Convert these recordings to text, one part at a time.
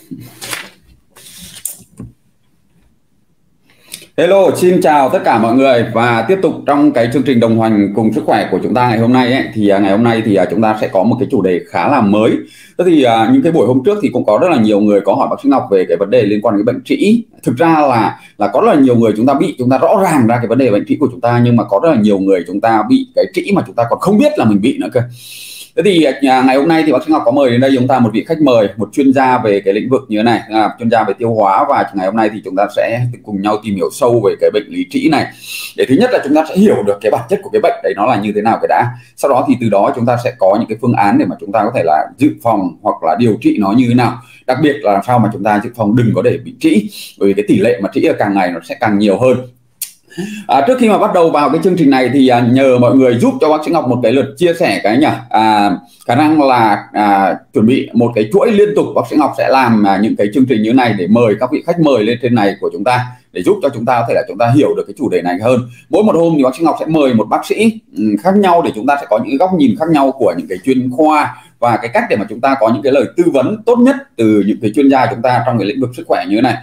Hello, xin chào tất cả mọi người và tiếp tục trong cái chương trình đồng hành cùng sức khỏe của chúng ta ngày hôm nay ấy, thì ngày hôm nay thì chúng ta sẽ có một cái chủ đề khá là mới. Thế thì những cái buổi hôm trước thì cũng có rất là nhiều người có hỏi bác sĩ Ngọc về cái vấn đề liên quan đến bệnh trĩ. Thực ra là có rất là nhiều người chúng ta rõ ràng ra cái vấn đề bệnh trĩ của chúng ta, nhưng mà có rất là nhiều người chúng ta bị cái trĩ mà chúng ta còn không biết là mình bị nữa cơ. Thế thì ngày hôm nay thì bác sĩ Ngọc có mời đến đây chúng ta một vị khách mời, một chuyên gia về cái lĩnh vực như thế này, chuyên gia về tiêu hóa, và ngày hôm nay thì chúng ta sẽ cùng nhau tìm hiểu sâu về cái bệnh lý trĩ này. Để thứ nhất là chúng ta sẽ hiểu được cái bản chất của cái bệnh đấy nó là như thế nào cái đã. Sau đó thì từ đó chúng ta sẽ có những cái phương án để mà chúng ta có thể là dự phòng hoặc là điều trị nó như thế nào. Đặc biệt là làm sao mà chúng ta dự phòng đừng có để bị trĩ, bởi vì cái tỷ lệ mà trĩ càng ngày nó sẽ càng nhiều hơn. Trước khi mà bắt đầu vào cái chương trình này thì nhờ mọi người giúp cho bác sĩ Ngọc một cái lượt chia sẻ cái nhỉ, khả năng là chuẩn bị một cái chuỗi liên tục bác sĩ Ngọc sẽ làm những cái chương trình như thế này để mời các vị khách mời lên trên này của chúng ta, để giúp cho chúng ta có thể là chúng ta hiểu được cái chủ đề này hơn. Mỗi một hôm thì bác sĩ Ngọc sẽ mời một bác sĩ khác nhau để chúng ta sẽ có những cái góc nhìn khác nhau của những cái chuyên khoa và cái cách để mà chúng ta có những cái lời tư vấn tốt nhất từ những cái chuyên gia chúng ta trong cái lĩnh vực sức khỏe như thế này.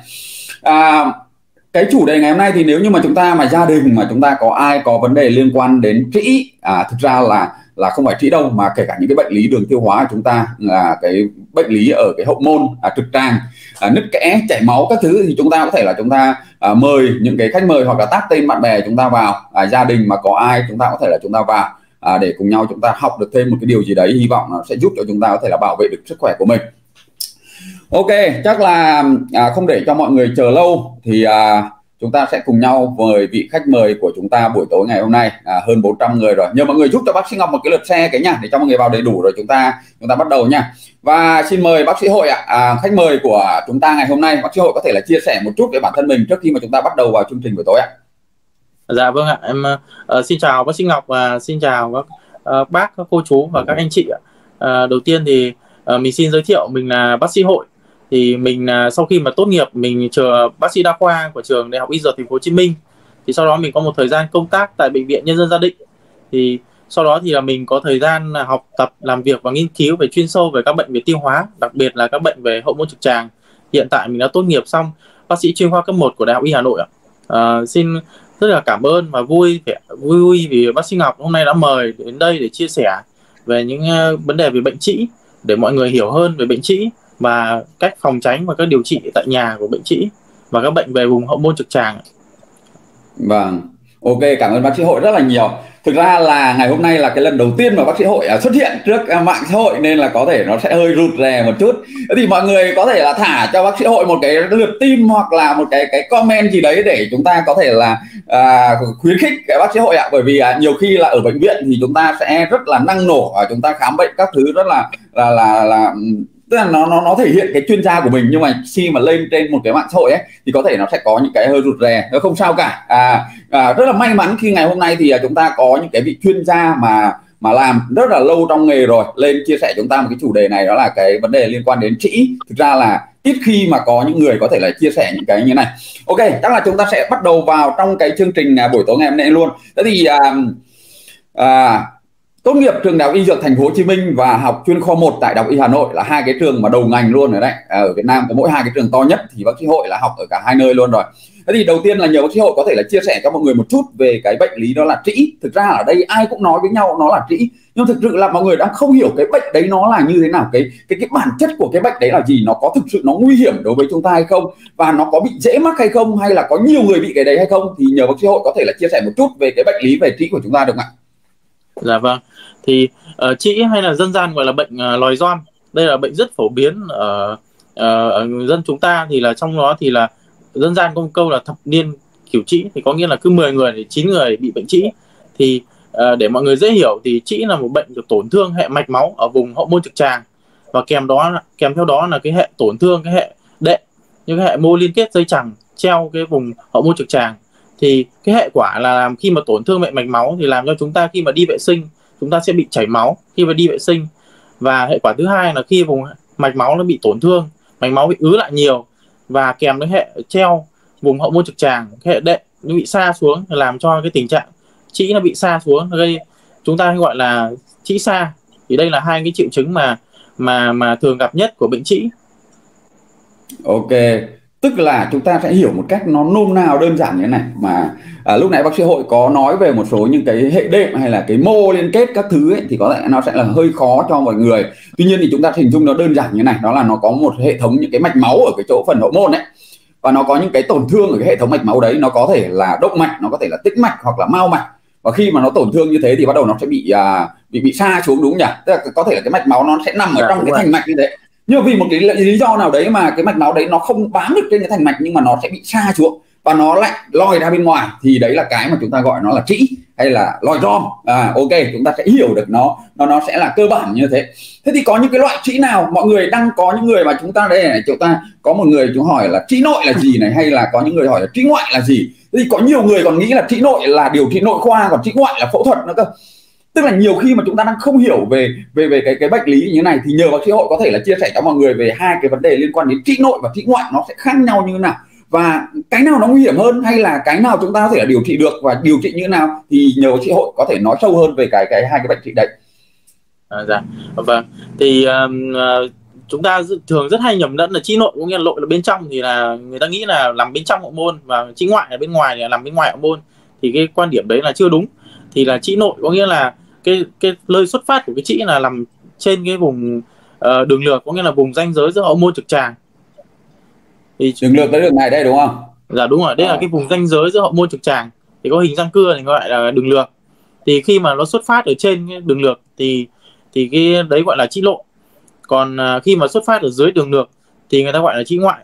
Cái chủ đề ngày hôm nay thì nếu như mà chúng ta gia đình mà chúng ta có ai có vấn đề liên quan đến trĩ, thực ra là không phải trĩ đâu, mà kể cả những cái bệnh lý đường tiêu hóa của chúng ta, là cái bệnh lý ở cái hậu môn, trực tràng, nứt kẽ, chảy máu các thứ, thì chúng ta có thể là chúng ta mời những cái khách mời hoặc là tag tên bạn bè chúng ta vào, gia đình mà có ai chúng ta có thể là chúng ta vào để cùng nhau chúng ta học được thêm một cái điều gì đấy, hy vọng nó sẽ giúp cho chúng ta có thể là bảo vệ được sức khỏe của mình. Ok, chắc là không để cho mọi người chờ lâu thì chúng ta sẽ cùng nhau mời vị khách mời của chúng ta buổi tối ngày hôm nay, hơn 400 người rồi. Nhờ mọi người giúp cho bác sĩ Ngọc một cái lượt share cái nha, để cho mọi người vào đầy đủ rồi chúng ta bắt đầu nha. Và xin mời bác sĩ Hội ạ, khách mời của chúng ta ngày hôm nay, bác sĩ Hội có thể là chia sẻ một chút về bản thân mình trước khi mà chúng ta bắt đầu vào chương trình buổi tối ạ. Dạ vâng ạ, em xin chào bác sĩ Ngọc và xin chào các bác, các cô chú và các anh chị ạ. Đầu tiên thì mình xin giới thiệu mình là bác sĩ Hội. Thì mình sau khi mà tốt nghiệp mình chờ bác sĩ đa khoa của trường Đại học Y Dược Thành phố Hồ Chí Minh. Thì sau đó mình có một thời gian công tác tại bệnh viện Nhân dân Gia Định. Thì sau đó thì là mình có thời gian học tập, làm việc và nghiên cứu về chuyên sâu về các bệnh về tiêu hóa, đặc biệt là các bệnh về hậu môn trực tràng. Hiện tại mình đã tốt nghiệp xong bác sĩ chuyên khoa cấp 1 của Đại học Y Hà Nội ạ. Xin rất là cảm ơn và vui vì bác sĩ Ngọc hôm nay đã mời đến đây để chia sẻ về những vấn đề về bệnh trĩ, để mọi người hiểu hơn về bệnh trĩ và cách phòng tránh và các điều trị tại nhà của bệnh trĩ và các bệnh về vùng hậu môn trực tràng. Vâng, ok, cảm ơn bác sĩ Hội rất là nhiều. Thực ra là ngày hôm nay là cái lần đầu tiên mà bác sĩ Hội xuất hiện trước mạng xã hội, nên là có thể nó sẽ hơi rụt rè một chút. Thế thì mọi người có thể là thả cho bác sĩ Hội một cái lượt tim hoặc là một cái comment gì đấy để chúng ta có thể là khuyến khích cái bác sĩ Hội ạ. Bởi vì nhiều khi là ở bệnh viện thì chúng ta sẽ rất là năng nổ, chúng ta khám bệnh các thứ rất là tức là nó thể hiện cái chuyên gia của mình, nhưng mà khi mà lên trên một cái mạng xã hội ấy thì có thể nó sẽ có những cái hơi rụt rè, nó không sao cả. Rất là may mắn khi ngày hôm nay thì chúng ta có những cái vị chuyên gia mà làm rất là lâu trong nghề rồi lên chia sẻ chúng ta một cái chủ đề này, đó là cái vấn đề liên quan đến trĩ. Thực ra là ít khi mà có những người có thể là chia sẻ những cái như này. Ok, chắc là chúng ta sẽ bắt đầu vào trong cái chương trình buổi tối ngày hôm nay luôn. Thế thì tốt nghiệp trường Đại học Y Dược Thành phố Hồ Chí Minh và học chuyên khoa 1 tại Đại học Y Hà Nội là hai cái trường mà đầu ngành luôn rồi đấy. Ở Việt Nam có mỗi hai cái trường to nhất, thì bác sĩ Hội là học ở cả hai nơi luôn rồi. Thế thì đầu tiên là nhờ bác sĩ Hội có thể là chia sẻ cho mọi người một chút về cái bệnh lý đó là trĩ. Thực ra ở đây ai cũng nói với nhau nó là trĩ, nhưng thực sự là mọi người đang không hiểu cái bệnh đấy nó là như thế nào, cái bản chất của cái bệnh đấy là gì, nó có thực sự nó nguy hiểm đối với chúng ta hay không, và nó có bị dễ mắc hay không, hay là có nhiều người bị cái đấy hay không. Thì nhờ bác sĩ Hội có thể là chia sẻ một chút về cái bệnh lý về trĩ của chúng ta được không ạ? Dạ vâng. Thì trĩ hay là dân gian gọi là bệnh lòi gioăm, đây là bệnh rất phổ biến ở dân chúng ta. Thì là trong đó thì là dân gian có một câu là thập niên kiểu trĩ, thì có nghĩa là cứ 10 người thì 9 người bị bệnh trĩ. Thì để mọi người dễ hiểu thì trĩ là một bệnh được tổn thương hệ mạch máu ở vùng hậu môn trực tràng, và kèm theo đó là cái hệ tổn thương cái hệ đệm, những cái hệ mô liên kết dây chằng treo cái vùng hậu môn trực tràng. Thì cái hệ quả là làm khi mà tổn thương hệ mạch máu thì làm cho chúng ta khi mà đi vệ sinh chúng ta sẽ bị chảy máu khi mà đi vệ sinh. Và hệ quả thứ hai là khi vùng mạch máu nó bị tổn thương, mạch máu bị ứ lại nhiều, và kèm với hệ treo vùng hậu môn trực tràng, cái hệ đệm nó bị sa xuống, làm cho cái tình trạng trĩ nó bị sa xuống, gây chúng ta gọi là trĩ sa. Thì đây là hai cái triệu chứng mà thường gặp nhất của bệnh trĩ. Ok, tức là chúng ta sẽ hiểu một cách nó nôm na đơn giản như thế này mà lúc nãy bác sĩ Hội có nói về một số những cái hệ đệm hay là cái mô liên kết các thứ ấy, thì có lẽ nó sẽ là hơi khó cho mọi người. Tuy nhiên thì chúng ta hình dung nó đơn giản như này, đó là nó có một hệ thống những cái mạch máu ở cái chỗ phần hậu môn ấy, và nó có những cái tổn thương ở cái hệ thống mạch máu đấy, nó có thể là động mạch, nó có thể là tĩnh mạch hoặc là mao mạch. Và khi mà nó tổn thương như thế thì bắt đầu nó sẽ bị sa xuống, đúng nhỉ? Tức là có thể là cái mạch máu nó sẽ nằm ở trong cái thành mạch như thế, nhưng mà vì một cái lý do nào đấy mà cái mạch máu đấy nó không bám được trên cái thành mạch, nhưng mà nó sẽ bị sa xuống và nó lại lòi ra bên ngoài, thì đấy là cái mà chúng ta gọi nó là trĩ hay là lòi rom. Ok, chúng ta sẽ hiểu được nó sẽ là cơ bản như thế. Thế thì có những cái loại trĩ nào mọi người đang có, những người mà chúng ta đây này, chúng ta có một người chúng hỏi là trĩ nội là gì này, hay là có những người hỏi là trĩ ngoại là gì. Thế thì có nhiều người còn nghĩ là trĩ nội là điều trị nội khoa, còn trĩ ngoại là phẫu thuật nữa cơ. Tức là nhiều khi mà chúng ta đang không hiểu về cái bệnh lý như thế này, thì nhờ bác sĩ Hội có thể là chia sẻ cho mọi người về hai cái vấn đề liên quan đến trĩ nội và trĩ ngoại, nó sẽ khác nhau như thế nào, và cái nào nó nguy hiểm hơn, hay là cái nào chúng ta có thể là điều trị được và điều trị như thế nào, thì nhờ bác sĩ Hội có thể nói sâu hơn về cái hai cái bệnh trị đấy. Dạ vâng, thì chúng ta thường rất hay nhầm lẫn là trĩ nội có nghĩa là nội là bên trong, thì là người ta nghĩ là nằm bên trong hậu môn, và trĩ ngoại là bên ngoài, là nằm bên ngoài hậu môn. Thì cái quan điểm đấy là chưa đúng. Thì là trĩ nội có nghĩa là cái nơi xuất phát của cái trĩ là nằm trên cái vùng đường lược, có nghĩa là vùng ranh giới giữa hậu môn trực tràng. Thì đường lược tới đường này đây đúng không? Dạ đúng rồi, đây là cái vùng ranh giới giữa hậu môn trực tràng, thì có hình răng cưa thì gọi là đường lược. Thì khi mà nó xuất phát ở trên cái đường lược thì cái đấy gọi là trĩ nội. Còn khi mà xuất phát ở dưới đường lược thì người ta gọi là trĩ ngoại.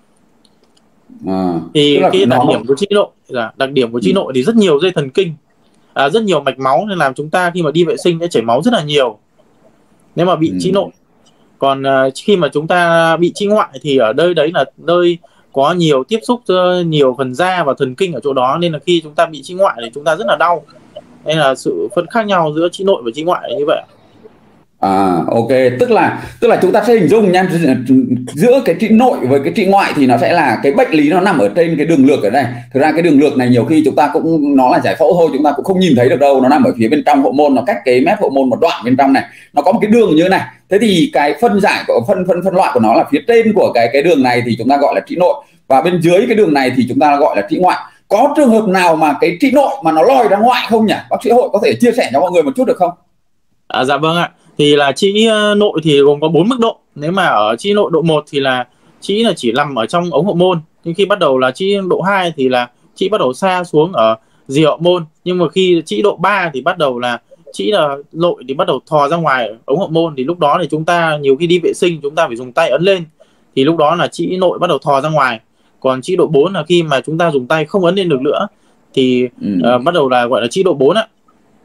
Thì cái đặc điểm của trĩ nội, đặc điểm của trĩ nội thì rất nhiều dây thần kinh, rất nhiều mạch máu, nên làm chúng ta khi mà đi vệ sinh sẽ chảy máu rất là nhiều nếu mà bị trĩ nội. Còn khi mà chúng ta bị trĩ ngoại thì ở đây đấy là nơi có nhiều tiếp xúc nhiều phần da và thần kinh ở chỗ đó, nên là khi chúng ta bị trĩ ngoại thì chúng ta rất là đau. Nên là sự phân khác nhau giữa trĩ nội và trĩ ngoại là như vậy. Ok, tức là chúng ta sẽ hình dung nha, giữa cái trĩ nội với cái trĩ ngoại thì nó sẽ là cái bệnh lý nó nằm ở trên cái đường lược ở đây. Thực ra cái đường lược này nhiều khi chúng ta cũng, nó là giải phẫu thôi, chúng ta cũng không nhìn thấy được đâu, nó nằm ở phía bên trong hậu môn, nó cách cái mép hậu môn một đoạn bên trong này, nó có một cái đường như thế này. Thế thì cái phân giải của phân loại của nó là phía trên của cái đường này thì chúng ta gọi là trĩ nội, và bên dưới cái đường này thì chúng ta gọi là trĩ ngoại. Có trường hợp nào mà cái trĩ nội mà nó lòi ra ngoại không nhỉ? Bác sĩ Hội có thể chia sẻ cho mọi người một chút được không? Dạ vâng ạ. Thì là trĩ nội thì gồm có 4 mức độ. Nếu mà ở trĩ nội độ 1 thì là trĩ là chỉ nằm ở trong ống hậu môn. Nhưng khi bắt đầu là trĩ độ 2 thì là trĩ bắt đầu sa xuống ở rìa hậu môn. Nhưng mà khi trĩ độ 3 thì bắt đầu là trĩ là nội thì bắt đầu thò ra ngoài ống hậu môn. Thì lúc đó thì chúng ta nhiều khi đi vệ sinh chúng ta phải dùng tay ấn lên, thì lúc đó là trĩ nội bắt đầu thò ra ngoài. Còn trĩ độ 4 là khi mà chúng ta dùng tay không ấn lên được nữa thì bắt đầu là gọi là trĩ độ 4 ạ.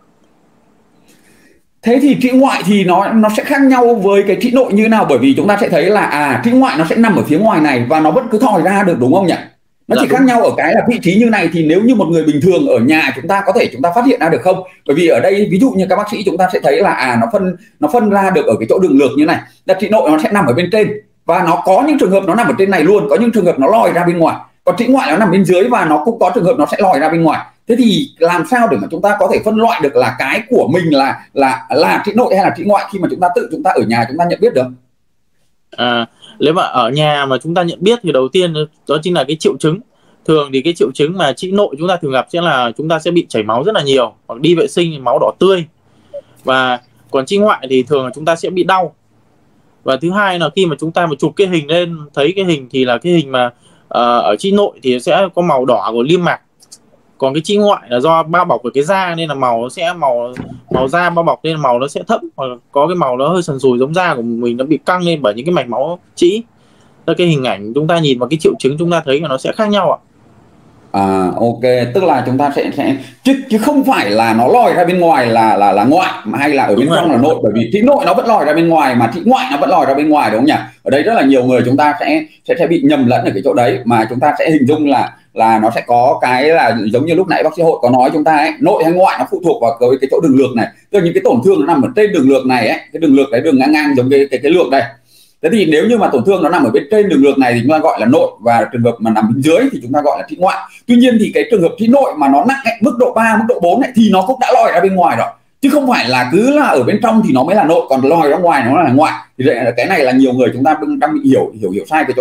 Thế thì trĩ ngoại thì nó sẽ khác nhau với cái trĩ nội như thế nào? Bởi vì chúng ta sẽ thấy là trĩ ngoại nó sẽ nằm ở phía ngoài này và nó vẫn cứ thòi ra được, đúng không nhỉ? Nó chỉ khác nhau ở cái là vị trí như này, thì nếu như một người bình thường ở nhà chúng ta có thể chúng ta phát hiện ra được không? Bởi vì ở đây ví dụ như các bác sĩ chúng ta sẽ thấy là nó phân ra được ở cái chỗ đường lược như này. Là trĩ nội nó sẽ nằm ở bên trên, và nó có những trường hợp nó nằm ở trên này luôn, có những trường hợp nó lòi ra bên ngoài. Còn trĩ ngoại nó nằm bên dưới và nó cũng có trường hợp nó sẽ lòi ra bên ngoài. Thế thì làm sao để mà chúng ta có thể phân loại được là cái của mình là trĩ nội hay là trĩ ngoại khi mà chúng ta ở nhà chúng ta nhận biết được? Nếu mà ở nhà mà chúng ta nhận biết thì đầu tiên đó chính là cái triệu chứng. Thường thì cái triệu chứng mà trĩ nội chúng ta thường gặp sẽ là chúng ta sẽ bị chảy máu rất là nhiều, hoặc đi vệ sinh thì máu đỏ tươi. Và còn trĩ ngoại thì thường là chúng ta sẽ bị đau. Và thứ hai là khi mà chúng ta mà chụp cái hình lên thấy cái hình thì là cái hình mà ở trĩ nội thì sẽ có màu đỏ của niêm mạc. Còn cái trĩ ngoại là do bao bọc với cái da nên là màu nó sẽ màu da bao bọc nên màu nó sẽ thẫm, hoặc có cái màu nó hơi sần sùi, giống da của mình nó bị căng lên bởi những cái mạch máu trĩ. Cái hình ảnh chúng ta nhìn vào cái triệu chứng chúng ta thấy là nó sẽ khác nhau ạ. Ok, tức là chúng ta sẽ chứ không phải là nó lòi ra bên ngoài là ngoại, hay là ở bên trong là nội, bởi vì trĩ nội nó vẫn lòi ra bên ngoài mà trĩ ngoại nó vẫn lòi ra bên ngoài, đúng không nhỉ? Ở đây rất là nhiều người chúng ta sẽ bị nhầm lẫn ở cái chỗ đấy, mà chúng ta sẽ hình dung là nó sẽ có cái là giống như lúc nãy bác sĩ Hội có nói chúng ta ấy, nội hay ngoại nó phụ thuộc vào cái chỗ đường lược này. Tức là những cái tổn thương nó nằm ở trên đường lược này ấy, cái đường lược đấy, đường ngang giống cái lược đây. Thế thì nếu như mà tổn thương nó nằm ở bên trên đường lược này thì chúng ta gọi là nội, và trường hợp mà nằm bên dưới thì chúng ta gọi là trĩ ngoại. Tuy nhiên thì cái trường hợp trĩ nội mà nó nặng ấy, mức độ 3, mức độ 4 ấy, thì nó cũng đã lòi ra bên ngoài rồi, chứ không phải là cứ là ở bên trong thì nó mới là nội, còn lòi ra ngoài nó là ngoại. Thì cái này là nhiều người chúng ta đang bị hiểu sai cái chỗ này.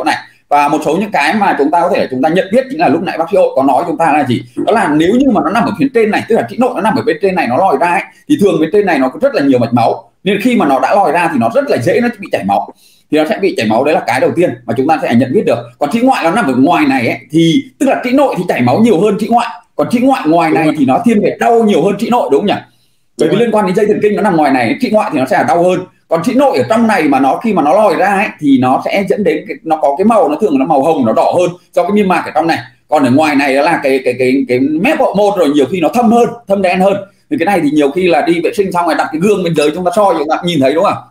Và một số những cái mà chúng ta có thể chúng ta nhận biết chính là lúc nãy bác sĩ Hội có nói chúng ta là gì, đó là nếu như mà nó nằm ở phía trên này, tức là trĩ nội nó nằm ở bên trên này, nó lòi ra ấy, thì thường bên trên này nó có rất là nhiều mạch máu, nên khi mà nó đã lòi ra thì nó rất là dễ nó bị chảy máu, thì nó sẽ bị chảy máu. Đấy là cái đầu tiên mà chúng ta sẽ nhận biết được. Còn trĩ ngoại nó nằm ở ngoài này ấy, thì tức là trĩ nội thì chảy máu nhiều hơn trĩ ngoại, còn trĩ ngoại ngoài này thì nó thiên về đau nhiều hơn trĩ nội, đúng không nhỉ? Bởi vì liên quan đến dây thần kinh nó nằm ngoài này, trĩ ngoại thì nó sẽ là đau hơn. Còn trĩ nội ở trong này mà nó khi mà nó lòi ra ấy, thì nó sẽ dẫn đến nó có cái màu, nó thường là nó màu hồng, nó đỏ hơn do cái niêm mạc ở trong này. Còn ở ngoài này đó là cái mép hậu môn, rồi nhiều khi nó thâm hơn, thâm đen hơn. Thì cái này thì nhiều khi là đi vệ sinh xong rồi đặt cái gương bên dưới chúng ta soi chúng ta nhìn thấy, đúng không?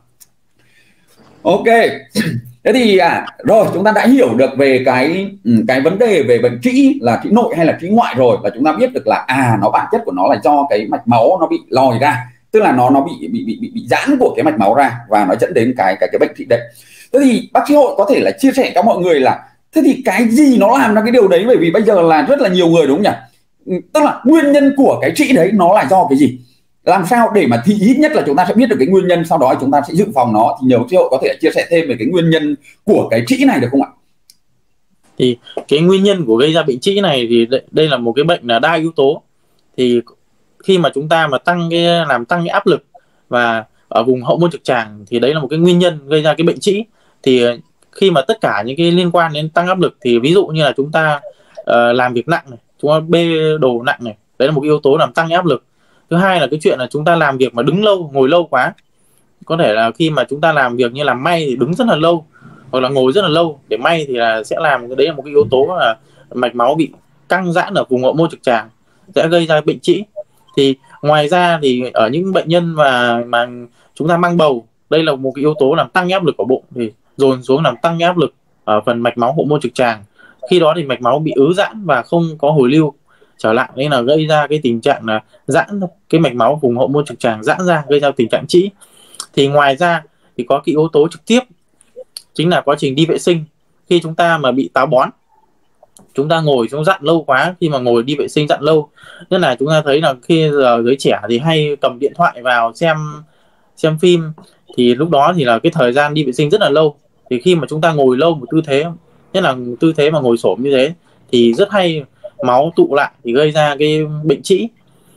Ok. Thế thì rồi chúng ta đã hiểu được về cái vấn đề về bệnh trĩ là trĩ nội hay là trĩ ngoại rồi, và chúng ta biết được là nó bản chất của nó là do cái mạch máu nó bị lòi ra, tức là nó bị giãn của cái mạch máu ra và nó dẫn đến cái bệnh trĩ đấy. Thế thì bác sĩ Hội có thể là chia sẻ cho mọi người là thế thì cái gì nó làm ra cái điều đấy, bởi vì bây giờ là rất là nhiều người, đúng không nhỉ? Tức là nguyên nhân của cái trĩ đấy nó là do cái gì, làm sao để mà thì ít nhất là chúng ta sẽ biết được cái nguyên nhân, sau đó chúng ta sẽ dự phòng nó. Thì nhiều bác sĩ Hội có thể chia sẻ thêm về cái nguyên nhân của cái trĩ này được không ạ? Thì cái nguyên nhân của gây ra bệnh trĩ này thì đây là một cái bệnh là đa yếu tố. Thì khi mà chúng ta mà làm tăng cái áp lực và ở vùng hậu môn trực tràng thì đấy là một cái nguyên nhân gây ra cái bệnh trĩ. Thì khi mà tất cả những cái liên quan đến tăng áp lực thì ví dụ như là chúng ta làm việc nặng này, chúng ta bê đồ nặng này, đấy là một cái yếu tố làm tăng áp lực. Thứ hai là cái chuyện là chúng ta làm việc mà đứng lâu, ngồi lâu quá, có thể là khi mà chúng ta làm việc như làm may thì đứng rất là lâu hoặc là ngồi rất là lâu để may thì là sẽ làm, đấy là một cái yếu tố là mạch máu bị căng giãn ở vùng hậu môn trực tràng sẽ gây ra bệnh trĩ. Thì ngoài ra thì ở những bệnh nhân mà chúng ta mang bầu, đây là một cái yếu tố làm tăng áp lực của bụng, thì dồn xuống làm tăng áp lực ở phần mạch máu hậu môn trực tràng. Khi đó thì mạch máu bị ứ giãn và không có hồi lưu trở lại, nên là gây ra cái tình trạng là giãn cái mạch máu vùng hậu môn trực tràng, giãn ra gây ra tình trạng trĩ. Thì ngoài ra thì có cái yếu tố trực tiếp chính là quá trình đi vệ sinh. Khi chúng ta mà bị táo bón, chúng ta ngồi xuống dặn lâu quá, khi mà ngồi đi vệ sinh dặn lâu, nên là chúng ta thấy là khi giờ giới trẻ thì hay cầm điện thoại vào xem phim, thì lúc đó thì là cái thời gian đi vệ sinh rất là lâu. Thì khi mà chúng ta ngồi lâu một tư thế, nhất là tư thế mà ngồi xổm như thế, thì rất hay máu tụ lại thì gây ra cái bệnh trĩ.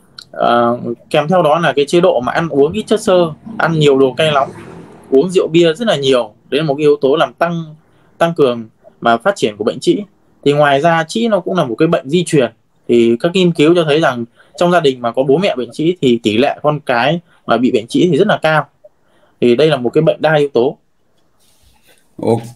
Kèm theo đó là cái chế độ mà ăn uống ít chất xơ, ăn nhiều đồ cay nóng, uống rượu bia rất là nhiều, đấy là một cái yếu tố làm tăng cường mà phát triển của bệnh trĩ. Thì ngoài ra trĩ nó cũng là một cái bệnh di truyền, thì các nghiên cứu cho thấy rằng trong gia đình mà có bố mẹ bệnh trĩ thì tỷ lệ con cái mà bị bệnh trĩ thì rất là cao. Thì đây là một cái bệnh đa yếu tố. Ok.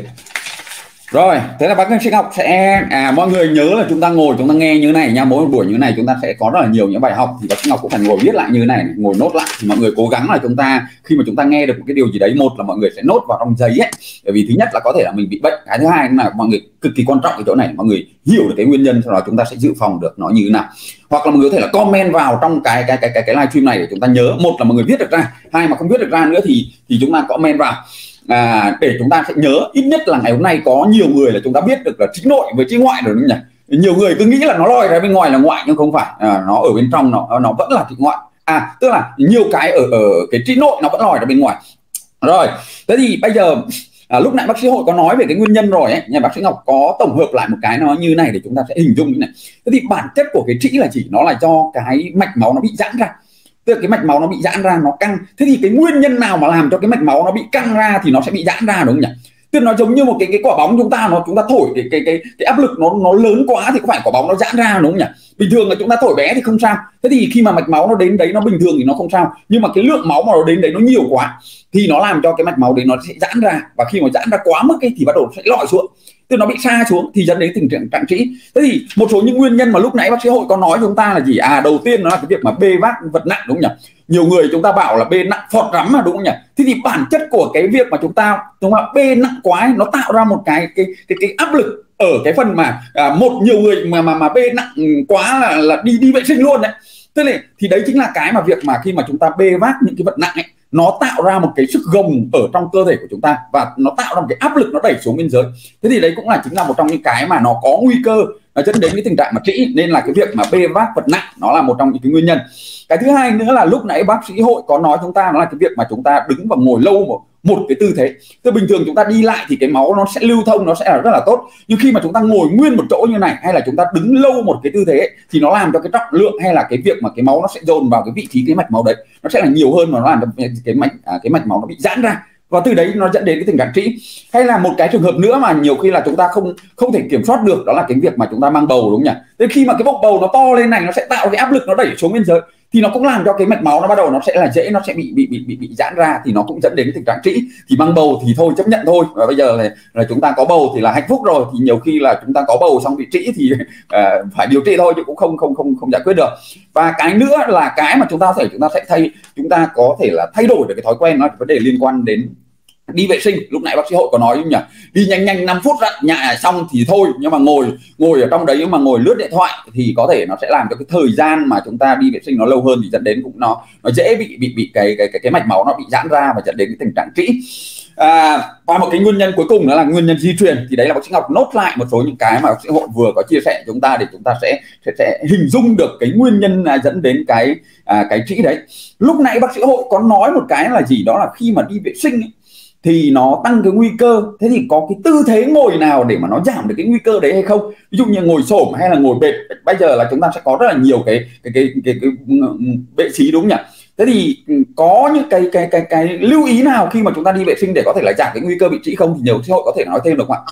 Rồi, thế là bác sĩ Ngọc sẽ mọi người nhớ là chúng ta ngồi chúng ta nghe như thế này nha, mỗi một buổi như thế này chúng ta sẽ có rất là nhiều những bài học, thì bác sĩ Ngọc cũng phải ngồi viết lại như thế này, ngồi nốt lại. Thì mọi người cố gắng là chúng ta khi mà chúng ta nghe được một cái điều gì đấy, một là mọi người sẽ nốt vào trong giấy ấy, bởi vì thứ nhất là có thể là mình bị bệnh, cái thứ hai là mọi người cực kỳ quan trọng ở chỗ này, mọi người hiểu được cái nguyên nhân, sau đó chúng ta sẽ dự phòng được nó như thế nào. Hoặc là mọi người có thể là comment vào trong cái livestream này để chúng ta nhớ, một là mọi người viết được ra, hai mà không viết được ra nữa thì chúng ta comment vào. Để chúng ta sẽ nhớ, ít nhất là ngày hôm nay có nhiều người là chúng ta biết được là trĩ nội với trĩ ngoại rồi, đúng nhỉ? Nhiều người cứ nghĩ là nó lòi ra bên ngoài là ngoại, nhưng không phải, nó ở bên trong nó vẫn là trĩ ngoại. Tức là nhiều cái ở cái trĩ nội nó vẫn lòi ra bên ngoài. Rồi, thế thì bây giờ lúc nãy bác sĩ Hội có nói về cái nguyên nhân rồi ấy, nhà bác sĩ Ngọc có tổng hợp lại một cái nó như này để chúng ta sẽ hình dung như này. Thế thì bản chất của cái trĩ là chỉ nó là do cái mạch máu nó bị giãn ra, tức là cái mạch máu nó bị giãn ra, nó căng. Thế thì cái nguyên nhân nào mà làm cho cái mạch máu nó bị căng ra thì nó sẽ bị giãn ra, đúng không nhỉ? Tức là nó giống như một cái quả bóng chúng ta thổi cái áp lực nó lớn quá thì có phải quả bóng nó giãn ra, đúng không nhỉ? Bình thường là chúng ta thổi bé thì không sao. Thế thì khi mà mạch máu nó đến đấy nó bình thường thì nó không sao, nhưng mà cái lượng máu mà nó đến đấy nó nhiều quá thì nó làm cho cái mạch máu đấy nó sẽ giãn ra, và khi mà giãn ra quá mức ấy, thì bắt đầu nó sẽ lọi xuống, tức nó bị xa xuống thì dẫn đến tình trạng trĩ. Thế thì một số những nguyên nhân mà lúc nãy bác sĩ Hội có nói chúng ta là gì? Đầu tiên nó là cái việc mà bê vác vật nặng, đúng không nhỉ? Nhiều người chúng ta bảo là bê nặng phọt lắm mà, đúng không nhỉ? Thế thì bản chất của cái việc mà chúng ta bê nặng quá ấy, nó tạo ra một cái áp lực ở cái phần mà nhiều người mà bê nặng quá là đi vệ sinh luôn đấy. Thế này thì đấy chính là cái mà việc mà khi mà chúng ta bê vác những cái vật nặng ấy, nó tạo ra một cái sức gồng ở trong cơ thể của chúng ta và nó tạo ra một cái áp lực nó đẩy xuống bên dưới. Thế thì đấy cũng chính là một trong những cái mà nó có nguy cơ nó dẫn đến cái tình trạng mà trĩ, nên là cái việc mà bê vác vật nặng nó là một trong những cái nguyên nhân. Cái thứ hai nữa là lúc nãy bác sĩ Hội có nói chúng ta, nó là cái việc mà chúng ta đứng và ngồi lâu một cái tư thế. Từ bình thường chúng ta đi lại thì cái máu nó sẽ lưu thông, nó sẽ là rất là tốt, nhưng khi mà chúng ta ngồi nguyên một chỗ như này hay là chúng ta đứng lâu một cái tư thế ấy, thì nó làm cho cái trọng lượng hay là cái việc mà cái máu nó sẽ dồn vào cái vị trí cái mạch máu đấy nó sẽ là nhiều hơn, mà nó làm cho cái mạch máu nó bị giãn ra, và từ đấy nó dẫn đến cái tình trạng trĩ. Hay là một cái trường hợp nữa mà nhiều khi là chúng ta không thể kiểm soát được, đó là cái việc mà chúng ta mang bầu, đúng không nhỉ? Thế khi mà cái bụng bầu nó to lên này, nó sẽ tạo cái áp lực, nó đẩy xuống bên dưới, thì nó cũng làm cho cái mạch máu nó bắt đầu nó sẽ là dễ, nó sẽ bị giãn ra, thì nó cũng dẫn đến cái tình trạng trĩ. Thì mang bầu thì thôi chấp nhận thôi, và bây giờ là chúng ta có bầu thì là hạnh phúc rồi, thì nhiều khi là chúng ta có bầu xong bị trĩ thì phải điều trị thôi, chứ cũng không giải quyết được. Và cái nữa là cái mà chúng ta có thể là thay đổi được cái thói quen, nó vấn đề liên quan đến đi vệ sinh. Lúc nãy bác sĩ Hội có nói nhỉ, đi nhanh 5 phút rặn nhại xong thì thôi, nhưng mà ngồi ở trong đấy mà ngồi lướt điện thoại thì có thể nó sẽ làm cho cái thời gian mà chúng ta đi vệ sinh nó lâu hơn, thì dẫn đến cũng nó dễ bị cái mạch máu nó bị giãn ra và dẫn đến cái tình trạng trĩ. Và một cái nguyên nhân cuối cùng đó là nguyên nhân di truyền. Thì đấy là bác sĩ Ngọc nốt lại một số những cái mà bác sĩ Hội vừa có chia sẻ chúng ta, để chúng ta sẽ hình dung được cái nguyên nhân dẫn đến cái trĩ đấy. Lúc nãy bác sĩ Hội có nói một cái là gì, đó là khi mà đi vệ sinh ấy, thì nó tăng cái nguy cơ. Thế thì có cái tư thế ngồi nào để mà nó giảm được cái nguy cơ đấy hay không? Ví dụ như ngồi xổm hay là ngồi bệt. Bây giờ là chúng ta sẽ có rất là nhiều cái vệ trí, đúng nhỉ? Thế thì có những cái lưu ý nào khi mà chúng ta đi vệ sinh để có thể là giảm cái nguy cơ bị trĩ không? Thì nhiều xã hội có thể nói thêm được không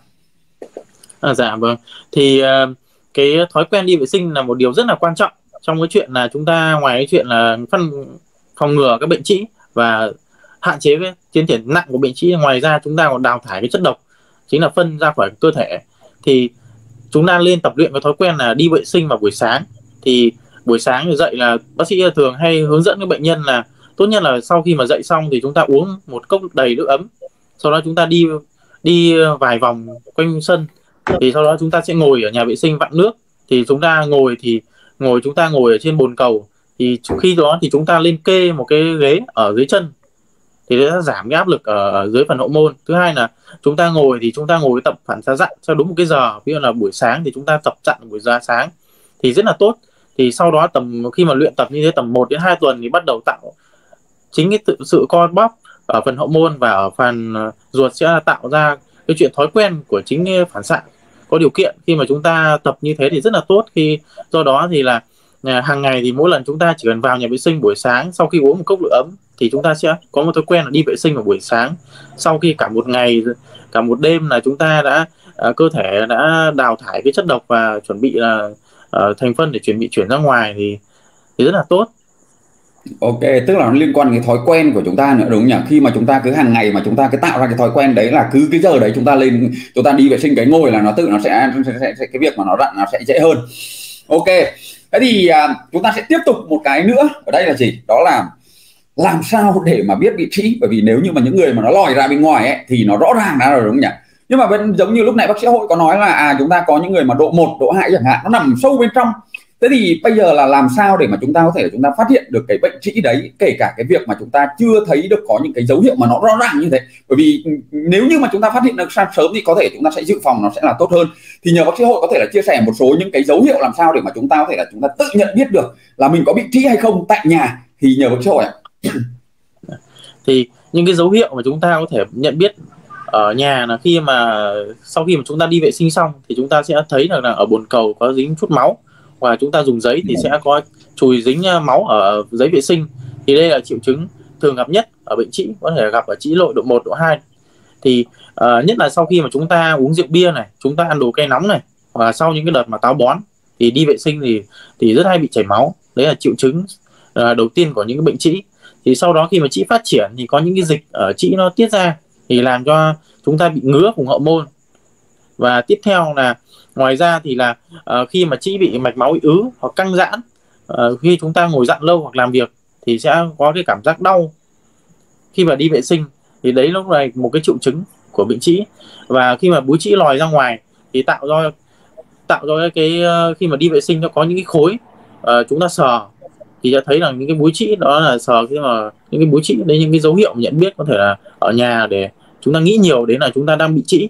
ạ? Dạ vâng. Thì cái thói quen đi vệ sinh là một điều rất là quan trọng trong cái chuyện là chúng ta, ngoài cái chuyện là phòng ngừa các bệnh trĩ và hạn chế cái tiến triển nặng của bệnh trĩ, ngoài ra chúng ta còn đào thải cái chất độc, chính là phân ra khỏi cơ thể. Thì chúng ta nên tập luyện cái thói quen là đi vệ sinh vào buổi sáng. Thì buổi sáng thì dậy là bác sĩ thường hay hướng dẫn các bệnh nhân là tốt nhất là sau khi mà dậy xong thì chúng ta uống một cốc đầy nước ấm, sau đó chúng ta đi vài vòng quanh sân, thì sau đó chúng ta sẽ ngồi ở nhà vệ sinh vặn nước. Thì chúng ta ngồi ở trên bồn cầu, thì khi đó thì chúng ta lên kê một cái ghế ở dưới chân, thì sẽ giảm cái áp lực ở dưới phần hậu môn. Thứ hai là chúng ta ngồi tập phản xạ dặn theo đúng một cái giờ, ví dụ là buổi sáng thì chúng ta tập dặn buổi ra sáng thì rất là tốt. Thì sau đó khi mà luyện tập như thế tầm 1 đến 2 tuần thì bắt đầu tạo chính cái sự co bóp ở phần hậu môn và ở phần ruột, sẽ tạo ra cái chuyện thói quen của chính phản xạ. Có điều kiện khi mà chúng ta tập như thế thì rất là tốt. Do đó thì là hàng ngày thì mỗi lần chúng ta chỉ cần vào nhà vệ sinh buổi sáng sau khi uống một cốc nước ấm, thì chúng ta sẽ có một thói quen là đi vệ sinh vào buổi sáng. Sau khi cả một ngày, cả một đêm là chúng ta đã cơ thể đã đào thải cái chất độc và chuẩn bị là thành phân để chuyển ra ngoài thì rất là tốt. Ok, tức là nó liên quan đến cái thói quen của chúng ta nữa, đúng nhỉ? Khi mà chúng ta cứ hàng ngày mà chúng ta cứ tạo ra cái thói quen đấy, là cứ cái giờ đấy chúng ta đi vệ sinh cái ngồi là nó sẽ cái việc mà nó rặn nó sẽ dễ hơn. Ok, thế thì chúng ta sẽ tiếp tục một cái nữa ở đây là gì? Đó là làm sao để mà biết bị trĩ. Bởi vì nếu như mà những người mà nó lòi ra bên ngoài ấy, thì nó rõ ràng ra rồi, đúng nhỉ? Nhưng mà giống như lúc nãy bác sĩ Hội có nói là chúng ta có những người mà độ 1, độ 2 chẳng hạn, nó nằm sâu bên trong. Thế thì bây giờ là làm sao để mà chúng ta có thể chúng ta phát hiện được cái bệnh trĩ đấy, kể cả cái việc mà chúng ta chưa thấy được có những cái dấu hiệu mà nó rõ ràng như thế. Bởi vì nếu như mà chúng ta phát hiện được sớm thì có thể chúng ta sẽ dự phòng nó sẽ là tốt hơn. Thì nhờ bác sĩ Hội có thể là chia sẻ một số những cái dấu hiệu làm sao để mà chúng ta có thể là chúng ta tự nhận biết được là mình có bị trĩ hay không tại nhà, thì nhờ bác sĩ Hội ạ. Thì những cái dấu hiệu mà chúng ta có thể nhận biết ở nhà là sau khi mà chúng ta đi vệ sinh xong thì chúng ta sẽ thấy là ở bồn cầu có dính chút máu, và chúng ta dùng giấy thì sẽ có chùi dính máu ở giấy vệ sinh. Thì đây là triệu chứng thường gặp nhất ở bệnh trĩ, có thể gặp ở trĩ lội độ 1, độ 2. Thì nhất là sau khi mà chúng ta uống rượu bia này, chúng ta ăn đồ cay nóng này, và sau những cái đợt mà táo bón thì đi vệ sinh thì rất hay bị chảy máu. Đấy là triệu chứng đầu tiên của những cái bệnh trĩ. Thì sau đó khi mà trĩ phát triển thì có những cái dịch ở trĩ nó tiết ra, thì làm cho chúng ta bị ngứa vùng hậu môn. Và tiếp theo là ngoài ra thì là khi mà trĩ bị mạch máu bị ứ hoặc căng giãn, khi chúng ta ngồi dặn lâu hoặc làm việc thì sẽ có cái cảm giác đau khi mà đi vệ sinh. Thì đấy lúc này một cái triệu chứng của bệnh trĩ. Và khi mà búi trĩ lòi ra ngoài thì tạo ra cái khi mà đi vệ sinh nó có những cái khối, chúng ta sờ thì sẽ thấy là những cái búi trĩ đó là sờ. Khi mà những cái búi trĩ đấy, những cái dấu hiệu nhận biết có thể là ở nhà để chúng ta nghĩ nhiều đến là chúng ta đang bị trĩ.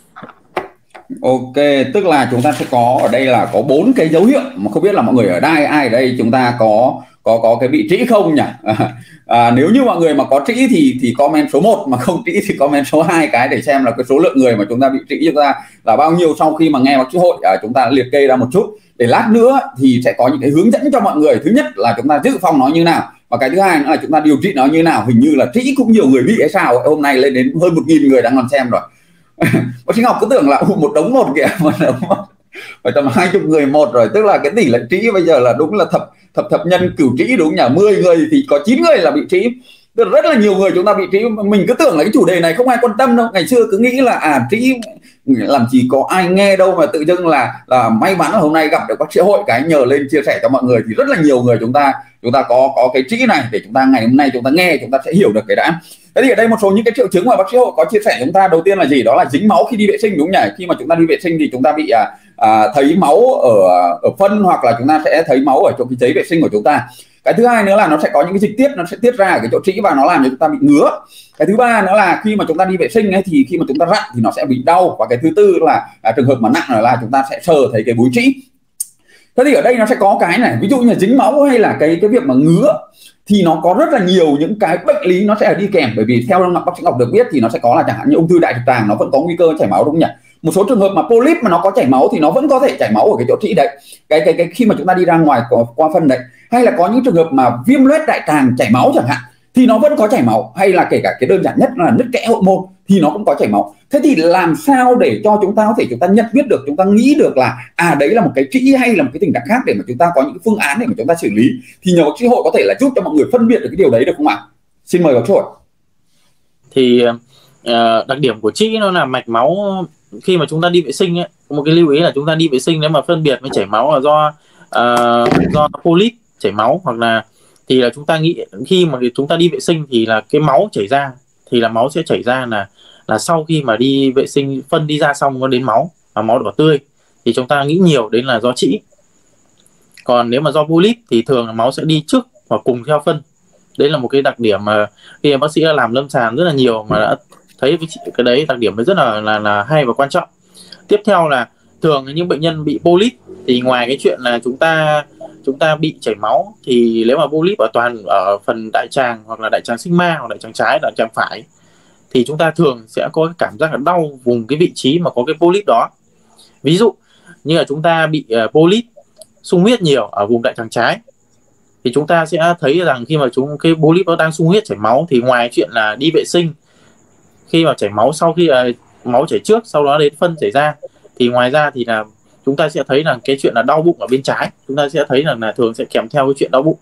Ok, tức là chúng ta sẽ có ở đây là có 4 cái dấu hiệu mà không biết là mọi người ở đây ai ở đây chúng ta có có cái bị trĩ không nhỉ? Nếu như mọi người mà có trĩ thì comment số 1, mà không trĩ thì comment số 2 cái để xem là cái số lượng người mà chúng ta bị trĩ chúng ta là bao nhiêu. Sau khi mà nghe bác sĩ Hội chúng ta liệt kê ra một chút để lát nữa thì sẽ có những cái hướng dẫn cho mọi người. Thứ nhất là chúng ta dự phòng nó như nào, và cái thứ hai nữa là chúng ta điều trị nó như nào. Hình như là trĩ cũng nhiều người bị hay sao ấy. Hôm nay lên đến hơn 1.000 người đang còn xem rồi. Bác sĩ Ngọc cứ tưởng là một đống một kìa, mà phải tầm 20 người một rồi, tức là cái tỷ lệ trĩ bây giờ là đúng là thập nhân cửu trĩ, đúng nhỉ? 10 người thì có 9 người là bị trĩ, tức là rất là nhiều người chúng ta bị trĩ. Mình cứ tưởng là cái chủ đề này không ai quan tâm đâu, ngày xưa cứ nghĩ là trĩ làm gì có ai nghe đâu, mà tự dưng là may mắn là hôm nay gặp được bác sĩ Hội cái nhờ lên chia sẻ cho mọi người thì rất là nhiều người chúng ta có cái trĩ này để chúng ta ngày hôm nay chúng ta nghe chúng ta sẽ hiểu được cái đã. Thế thì ở đây một số những cái triệu chứng mà bác sĩ Hội có chia sẻ chúng ta, đầu tiên là gì? Đó là dính máu khi đi vệ sinh, đúng nhỉ? Khi mà chúng ta đi vệ sinh thì chúng ta bị thấy máu ở phân, hoặc là chúng ta sẽ thấy máu ở chỗ cái giấy vệ sinh của chúng ta. Cái thứ hai nữa là nó sẽ có những cái dịch tiết nó sẽ tiết ra ở cái chỗ trĩ và nó làm cho chúng ta bị ngứa. Cái thứ ba nữa là khi mà chúng ta đi vệ sinh ấy, thì khi mà chúng ta rặn thì nó sẽ bị đau. Và cái thứ tư là trường hợp mà nặng là chúng ta sẽ sờ thấy cái búi trĩ. Thế thì ở đây nó sẽ có cái này, ví dụ như là dính máu hay là cái việc mà ngứa thì nó có rất là nhiều những cái bệnh lý nó sẽ đi kèm. Bởi vì theo bác sĩ Ngọc được biết thì nó sẽ có là chẳng hạn như ung thư đại trực tràng nó vẫn có nguy cơ chảy máu, đúng không nhỉ? Một số trường hợp mà polyp mà nó có chảy máu thì nó vẫn có thể chảy máu ở cái chỗ trĩ đấy, cái khi mà chúng ta đi ra ngoài qua phân đấy. Hay là có những trường hợp mà viêm loét đại tràng chảy máu chẳng hạn thì nó vẫn có chảy máu, hay là kể cả cái đơn giản nhất là nứt kẽ hậu môn thì nó cũng có chảy máu. Thế thì làm sao để cho chúng ta có thể chúng ta nhận biết được, chúng ta nghĩ được là đấy là một cái trĩ hay là một cái tình trạng khác, để mà chúng ta có những phương án để mà chúng ta xử lý, thì nhờ bác sĩ Hội có thể là giúp cho mọi người phân biệt được cái điều đấy được không ạ? Xin mời bác sĩ Hội. Thì đặc điểm của trĩ nó là mạch máu khi mà chúng ta đi vệ sinh ấy, một cái lưu ý là chúng ta đi vệ sinh nếu mà phân biệt với chảy máu là do polyp chảy máu, hoặc là thì là chúng ta nghĩ khi mà chúng ta đi vệ sinh thì là cái máu chảy ra, thì là máu sẽ chảy ra là sau khi mà đi vệ sinh phân đi ra xong nó đến máu và máu đỏ tươi, thì chúng ta nghĩ nhiều đến là do trĩ. Còn nếu mà do polyp thì thường là máu sẽ đi trước và cùng theo phân. Đấy là một cái đặc điểm mà khi bác sĩ đã làm lâm sàng rất là nhiều mà đã thấy cái đấy đặc điểm rất là hay và quan trọng. Tiếp theo là thường những bệnh nhân bị polyp thì ngoài cái chuyện là chúng ta bị chảy máu, thì nếu mà polyp ở toàn ở phần đại tràng hoặc là đại tràng sigma hoặc đại tràng trái, đại tràng phải, thì chúng ta thường sẽ có cái cảm giác là đau vùng cái vị trí mà có cái polyp đó. Ví dụ như là chúng ta bị polyp sung huyết nhiều ở vùng đại tràng trái, thì chúng ta sẽ thấy rằng khi mà cái polyp nó đang sung huyết chảy máu, thì ngoài chuyện là đi vệ sinh khi mà chảy máu, sau khi máu chảy trước sau đó đến phân chảy ra, thì ngoài ra thì là chúng ta sẽ thấy là cái chuyện là đau bụng ở bên trái, chúng ta sẽ thấy là thường sẽ kèm theo cái chuyện đau bụng.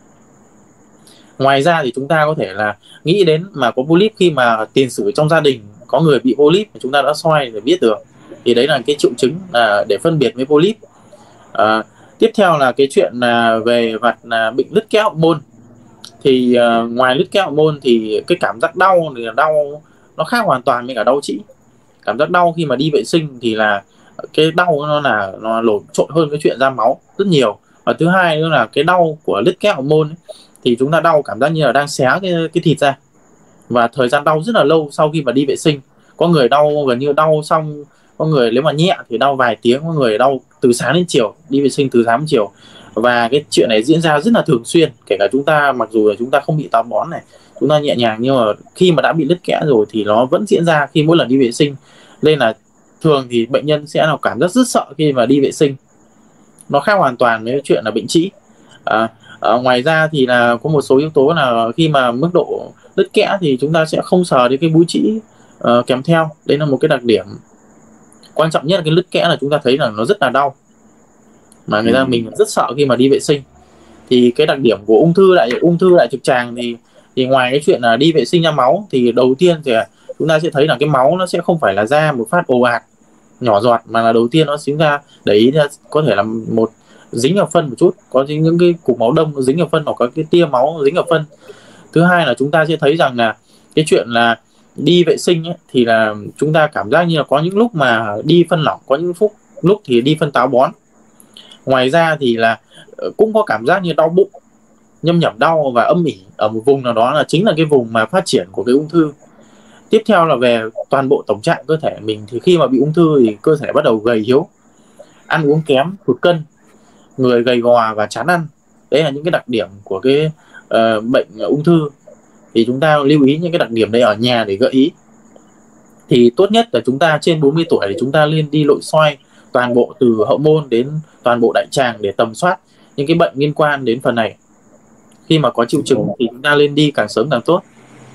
Ngoài ra thì chúng ta có thể là nghĩ đến mà có polyp khi mà tiền sử trong gia đình có người bị polyp, chúng ta đã soi để biết được, thì đấy là cái triệu chứng để phân biệt với polyp. Tiếp theo là cái chuyện về mặt bệnh nứt kẽ hậu môn. Thì ngoài nứt kẽ hậu môn thì cái cảm giác đau thì là đau nó khác hoàn toàn với cả đau trĩ. Cảm giác đau khi mà đi vệ sinh thì là cái đau nó nổi trội hơn cái chuyện ra máu rất nhiều. Và thứ hai nữa là cái đau của nứt kẽ hậu môn ấy, thì chúng ta đau cảm giác như là đang xé cái thịt ra, và thời gian đau rất là lâu sau khi mà đi vệ sinh. Có người đau gần như đau xong, có người nếu mà nhẹ thì đau vài tiếng, có người đau từ sáng đến chiều, đi vệ sinh từ sáng đến chiều. Và cái chuyện này diễn ra rất là thường xuyên, kể cả chúng ta mặc dù là chúng ta không bị táo bón này, chúng ta nhẹ nhàng, nhưng mà khi mà đã bị nứt kẽ rồi thì nó vẫn diễn ra khi mỗi lần đi vệ sinh. Nên là thường thì bệnh nhân sẽ là cảm giác rất sợ khi mà đi vệ sinh. Nó khác hoàn toàn với chuyện là bệnh trĩ. Ngoài ra thì là có một số yếu tố là khi mà mức độ nứt kẽ thì chúng ta sẽ không sờ đến cái búi trĩ kèm theo. Đấy là một cái đặc điểm quan trọng nhất, là cái nứt kẽ là chúng ta thấy là nó rất là đau, mà mình rất sợ khi mà đi vệ sinh. Thì cái đặc điểm của ung thư đại trực tràng thì ngoài cái chuyện là đi vệ sinh ra máu, thì đầu tiên thì chúng ta sẽ thấy là cái máu nó sẽ không phải là ra một phát ồ ạt nhỏ giọt, mà là đầu tiên nó sinh ra đấy, có thể là một dính vào phân một chút, có những cái cục máu đông dính vào phân, hoặc có cái tia máu dính vào phân. Thứ hai là chúng ta sẽ thấy rằng là cái chuyện là đi vệ sinh ấy, thì là chúng ta cảm giác như là có những lúc mà đi phân lỏng, có những lúc thì đi phân táo bón. Ngoài ra thì là cũng có cảm giác như đau bụng, nhâm nhẩm đau và âm ỉ ở một vùng nào đó, là chính là cái vùng mà phát triển của cái ung thư. Tiếp theo là về toàn bộ tổng trạng cơ thể mình, thì khi mà bị ung thư thì cơ thể bắt đầu gầy yếu, ăn uống kém, tụt cân, người gầy gò và chán ăn. Đấy là những cái đặc điểm của cái bệnh ung thư, thì chúng ta lưu ý những cái đặc điểm đấy ở nhà để gợi ý. Thì tốt nhất là chúng ta trên 40 tuổi thì chúng ta nên đi nội soi toàn bộ từ hậu môn đến toàn bộ đại tràng để tầm soát những cái bệnh liên quan đến phần này. Khi mà có triệu chứng thì chúng ta lên đi càng sớm càng tốt.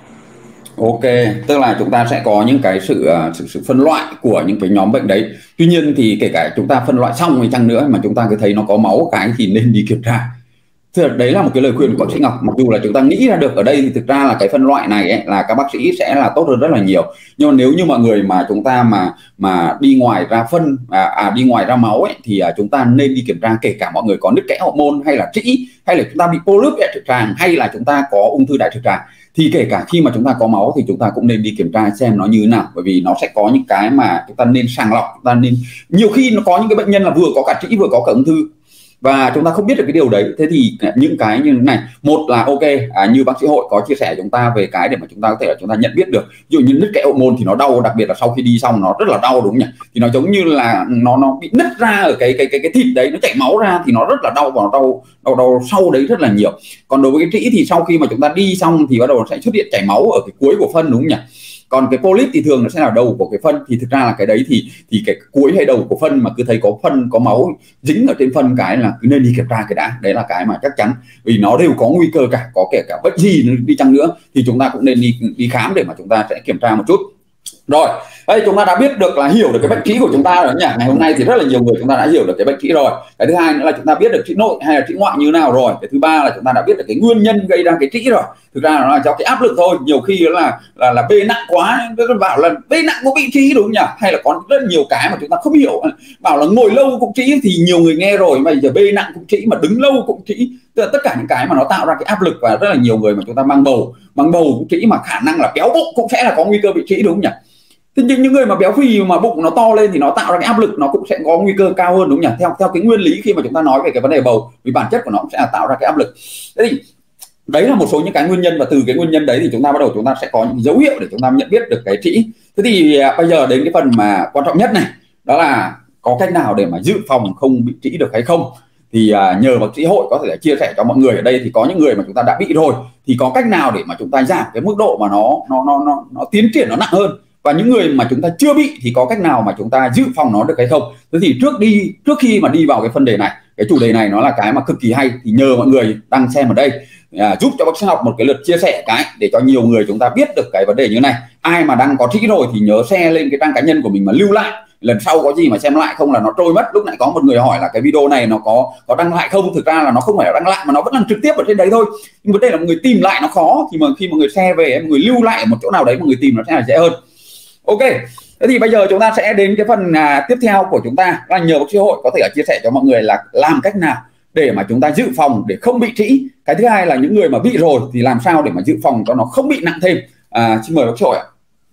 Ok, tức là chúng ta sẽ có những cái sự phân loại của những cái nhóm bệnh đấy. Tuy nhiên thì kể cả chúng ta phân loại xong hay chăng nữa mà chúng ta cứ thấy nó có máu cái thì nên đi kiểm tra. Thì đấy là một cái lời khuyên của bác sĩ Ngọc. Mặc dù là chúng ta nghĩ ra được ở đây thì thực ra là cái phân loại này ấy, là các bác sĩ sẽ là tốt hơn rất là nhiều. Nhưng mà nếu như mọi người mà chúng ta mà đi ngoài ra phân đi ngoài ra máu ấy, thì chúng ta nên đi kiểm tra, kể cả mọi người có nứt kẽ hậu môn hay là trĩ, hay là chúng ta bị polyp đại trực tràng, hay là chúng ta có ung thư đại trực tràng, thì kể cả khi mà chúng ta có máu thì chúng ta cũng nên đi kiểm tra xem nó như thế nào. Bởi vì nó sẽ có những cái mà chúng ta nên sàng lọc, chúng ta nên, nhiều khi nó có những cái bệnh nhân là vừa có cả trĩ vừa có cả ung thư và chúng ta không biết được cái điều đấy. Thế thì những cái như thế này, một là ok, như bác sĩ Hội có chia sẻ chúng ta về cái để mà chúng ta có thể là chúng ta nhận biết được. Ví dụ như nứt kẽ hậu môn thì nó đau, đặc biệt là sau khi đi xong nó rất là đau, đúng không nhỉ? Thì nó giống như là nó bị nứt ra ở cái thịt đấy, nó chảy máu ra thì nó rất là đau, và nó đau sau đấy rất là nhiều. Còn đối với cái trĩ thì sau khi mà chúng ta đi xong thì bắt đầu nó sẽ xuất hiện chảy máu ở cái cuối của phân, đúng không nhỉ? Còn cái polyp thì thường nó sẽ là đầu của cái phân, thì thực ra là cái đấy thì cái cuối hay đầu của phân mà cứ thấy có phân, có máu dính ở trên phân cái là cứ nên đi kiểm tra cái đã. Đấy là cái mà chắc chắn, vì nó đều có nguy cơ cả, có kể cả bệnh gì đi chăng nữa thì chúng ta cũng nên đi khám để mà chúng ta sẽ kiểm tra một chút. Rồi, đây chúng ta đã biết được là hiểu được cái bệnh trĩ của chúng ta rồi nhỉ. Ngày hôm nay thì rất là nhiều người chúng ta đã hiểu được cái bệnh trĩ rồi. Cái thứ hai nữa là chúng ta biết được trĩ nội hay là trĩ ngoại như thế nào rồi. Cái thứ ba là chúng ta đã biết được cái nguyên nhân gây ra cái trĩ rồi. Thực ra nó là do cái áp lực thôi. Nhiều khi là bê nặng quá, bảo là bê nặng có bị trĩ, đúng không nhỉ? Hay là có rất nhiều cái mà chúng ta không hiểu. Bảo là ngồi lâu cũng trĩ thì nhiều người nghe rồi, mà giờ bê nặng cũng trĩ, mà đứng lâu cũng trĩ. Tức là tất cả những cái mà nó tạo ra cái áp lực, và rất là nhiều người mà chúng ta mang bầu cũng trĩ, mà khả năng là béo bụng cũng sẽ là có nguy cơ bị trĩ, đúng không nhỉ? Thế nhưng những người mà béo phì mà bụng nó to lên thì nó tạo ra cái áp lực, nó cũng sẽ có nguy cơ cao hơn, đúng nhỉ? Theo cái nguyên lý khi mà chúng ta nói về cái vấn đề bầu, vì bản chất của nó cũng sẽ là tạo ra cái áp lực. Thế thì đấy là một số những cái nguyên nhân, và từ cái nguyên nhân đấy thì chúng ta bắt đầu chúng ta sẽ có những dấu hiệu để chúng ta nhận biết được cái trĩ. Thế thì bây giờ đến cái phần mà quan trọng nhất này, đó là có cách nào để mà dự phòng không bị trĩ được hay không. Thì nhờ bác sĩ Hội có thể chia sẻ cho mọi người ở đây. Thì có những người mà chúng ta đã bị rồi thì có cách nào để mà chúng ta giảm cái mức độ mà nó tiến triển nó nặng hơn, và những người mà chúng ta chưa bị thì có cách nào mà chúng ta dự phòng nó được hay không. Thế thì trước khi mà đi vào cái phần đề này, cái chủ đề này nó là cái mà cực kỳ hay, thì nhờ mọi người đang xem ở đây giúp cho bác sĩ Ngọc một cái lượt chia sẻ cái để cho nhiều người chúng ta biết được cái vấn đề như thế này. Ai mà đang có trĩ rồi thì nhớ share lên cái trang cá nhân của mình mà lưu lại, lần sau có gì mà xem lại không là nó trôi mất. Lúc nãy có một người hỏi là cái video này nó có đăng lại không, thực ra là nó không phải là đăng lại mà nó vẫn đang trực tiếp ở trên đấy thôi. Nhưng vấn đề là một người tìm lại nó khó, thì mà khi mà người share về, một người lưu lại ở một chỗ nào đấy mà người tìm nó sẽ là dễ hơn. Ok, thế thì bây giờ chúng ta sẽ đến cái phần tiếp theo của chúng ta, là nhờ bác sĩ Hội có thể chia sẻ cho mọi người là làm cách nào để mà chúng ta dự phòng để không bị trĩ. Cái thứ hai là những người mà bị rồi thì làm sao để mà dự phòng cho nó không bị nặng thêm. Xin mời bác sĩ Hội ạ.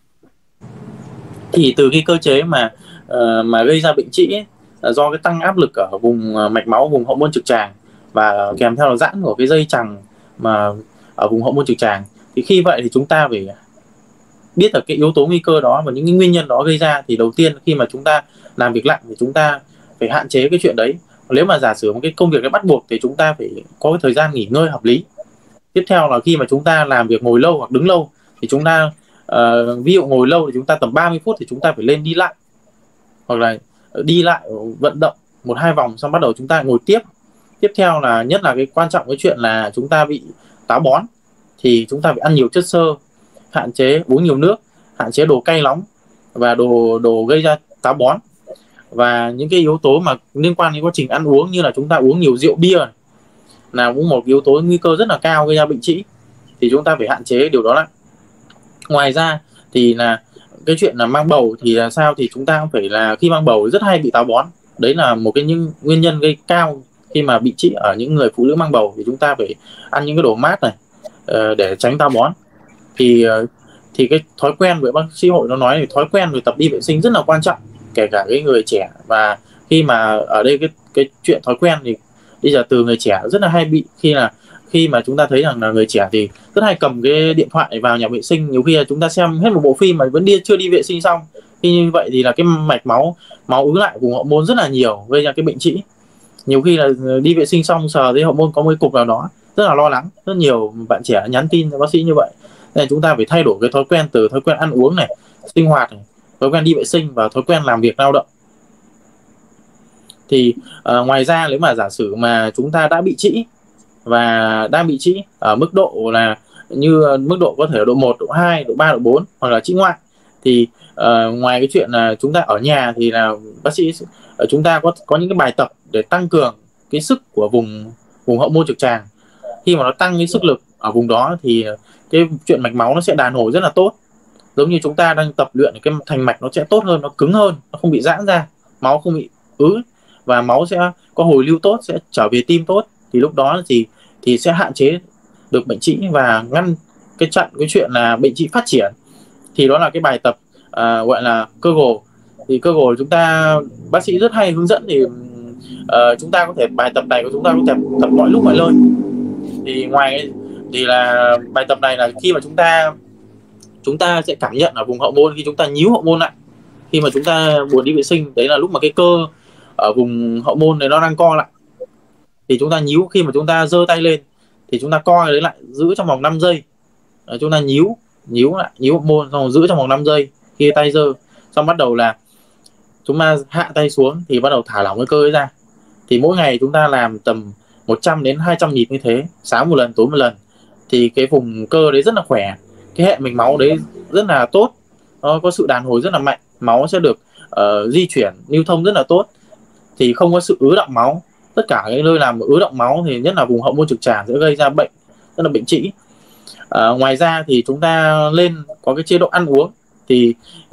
Thì từ cái cơ chế mà gây ra bệnh trĩ ấy, là do cái tăng áp lực ở vùng mạch máu, vùng hậu môn trực tràng, và kèm theo là giãn của cái dây chằng mà ở vùng hậu môn trực tràng. Thì khi vậy thì chúng ta phải biết được cái yếu tố nguy cơ đó và những cái nguyên nhân đó gây ra. Thì đầu tiên khi mà chúng ta làm việc nặng thì chúng ta phải hạn chế cái chuyện đấy. Nếu mà giả sử một cái công việc nó bắt buộc thì chúng ta phải có cái thời gian nghỉ ngơi hợp lý. Tiếp theo là khi mà chúng ta làm việc ngồi lâu hoặc đứng lâu thì chúng ta ví dụ ngồi lâu thì chúng ta tầm 30 phút thì chúng ta phải lên đi lại, hoặc là đi lại vận động 1-2 vòng xong bắt đầu chúng ta ngồi tiếp. Tiếp theo là nhất là cái quan trọng cái chuyện là chúng ta bị táo bón thì chúng ta phải ăn nhiều chất xơ, hạn chế uống nhiều nước, hạn chế đồ cay nóng và đồ gây ra táo bón. Và những cái yếu tố mà liên quan đến quá trình ăn uống như là chúng ta uống nhiều rượu bia là cũng một yếu tố nguy cơ rất là cao gây ra bệnh trĩ, thì chúng ta phải hạn chế điều đó lại. Ngoài ra thì là cái chuyện là mang bầu thì là sao, thì chúng ta cũng phải là khi mang bầu rất hay bị táo bón. Đấy là một cái những nguyên nhân gây cao khi mà bị trĩ ở những người phụ nữ mang bầu, thì chúng ta phải ăn những cái đồ mát này để tránh táo bón. Thì cái thói quen với bác sĩ Hội nó nói thì thói quen về tập đi vệ sinh rất là quan trọng, kể cả cái người trẻ. Và khi mà ở đây cái chuyện thói quen thì bây giờ từ người trẻ rất là hay bị, khi mà chúng ta thấy rằng là người trẻ thì rất hay cầm cái điện thoại vào nhà vệ sinh, nhiều khi là chúng ta xem hết một bộ phim mà vẫn chưa đi vệ sinh xong. Khi như vậy thì là cái mạch máu ứ lại vùng hậu môn rất là nhiều, gây ra cái bệnh trĩ. nhiều khi là đi vệ sinh xong sờ thấy hậu môn có một cái cục nào đó, rất là lo lắng. Rất nhiều bạn trẻ nhắn tin cho bác sĩ như vậy. Nên chúng ta phải thay đổi cái thói quen, từ thói quen ăn uống này, sinh hoạt này, thói quen đi vệ sinh và thói quen làm việc lao động. Thì ngoài ra nếu mà giả sử mà chúng ta đã bị trĩ và đang bị trĩ ở mức độ là như mức độ có thể là độ 1, độ 2, độ 3, độ 4 hoặc là trĩ ngoại, thì ngoài cái chuyện là chúng ta ở nhà thì là bác sĩ chúng ta có những cái bài tập để tăng cường cái sức của vùng hậu môn trực tràng. Khi mà nó tăng cái sức lực ở vùng đó thì cái chuyện mạch máu nó sẽ đàn hồi rất là tốt. Giống như chúng ta đang tập luyện cái thành mạch nó sẽ tốt hơn, nó cứng hơn, nó không bị giãn ra, máu không bị ứ và máu sẽ có hồi lưu tốt, sẽ trở về tim tốt. Thì lúc đó thì sẽ hạn chế được bệnh trĩ và ngăn chặn cái chuyện là bệnh trĩ phát triển. Thì đó là cái bài tập gọi là Kegel. Thì Kegel chúng ta bác sĩ rất hay hướng dẫn, thì chúng ta có thể bài tập này của chúng ta có thể tập mọi lúc mọi nơi. Thì ngoài thì là bài tập này là khi mà chúng ta sẽ cảm nhận ở vùng hậu môn, khi chúng ta nhíu hậu môn lại khi mà chúng ta buồn đi vệ sinh, đấy là lúc mà cái cơ ở vùng hậu môn này nó đang co lại. Thì chúng ta nhíu, khi mà chúng ta giơ tay lên thì chúng ta co đấy lại, giữ trong vòng 5 giây. Chúng ta nhíu lại, nhíu hậu môn xong rồi giữ trong vòng 5 giây. Khi tay giơ xong bắt đầu là chúng ta hạ tay xuống thì bắt đầu thả lỏng cái cơ ấy ra. Thì mỗi ngày chúng ta làm tầm 100 đến 200 nhịp như thế, sáng một lần, tối một lần, thì cái vùng cơ đấy rất là khỏe, cái hệ mạch máu đấy rất là tốt, nó có sự đàn hồi rất là mạnh, máu sẽ được di chuyển, lưu thông rất là tốt, thì không có sự ứ đọng máu. Tất cả cái nơi làm ứ đọng máu thì nhất là vùng hậu môn trực tràng sẽ gây ra bệnh, rất là bệnh trĩ. Ngoài ra thì chúng ta lên có cái chế độ ăn uống. Thì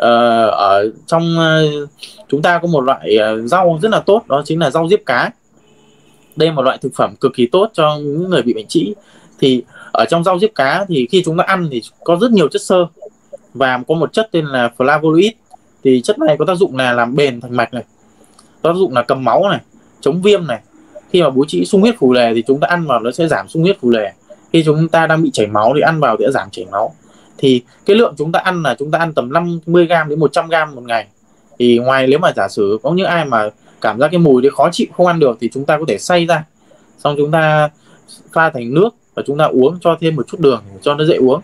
ở trong chúng ta có một loại rau rất là tốt, đó chính là rau diếp cá. Đây là một loại thực phẩm cực kỳ tốt cho những người bị bệnh trĩ. Thì ở trong rau diếp cá thì khi chúng ta ăn thì có rất nhiều chất xơ và có một chất tên là flavonoid. Thì chất này có tác dụng là làm bền thành mạch này, có tác dụng là cầm máu này, chống viêm này. Khi mà búi trĩ sung huyết phù nề thì chúng ta ăn vào nó sẽ giảm sung huyết phù nề. Khi chúng ta đang bị chảy máu thì ăn vào thì sẽ giảm chảy máu. Thì cái lượng chúng ta ăn là chúng ta ăn tầm 50g đến 100g một ngày. Thì ngoài nếu mà giả sử có những ai mà cảm giác cái mùi đấy khó chịu không ăn được thì chúng ta có thể xay ra, xong chúng ta pha thành nước và chúng ta uống, cho thêm một chút đường cho nó dễ uống.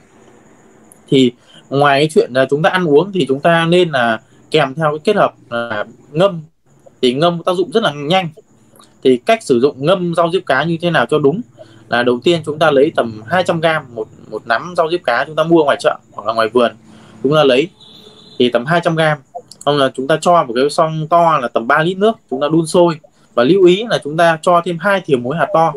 Thì ngoài cái chuyện là chúng ta ăn uống thì chúng ta nên là kèm theo cái kết hợp là ngâm. Thì ngâm tác dụng rất là nhanh. Thì cách sử dụng ngâm rau diếp cá như thế nào cho đúng là đầu tiên chúng ta lấy tầm 200g một nắm rau diếp cá chúng ta mua ngoài chợ hoặc là ngoài vườn, chúng ta lấy thì tầm 200g, xong là chúng ta cho một cái xoong to là tầm 3 lít nước, chúng ta đun sôi và lưu ý là chúng ta cho thêm 2 thìa muối hạt to.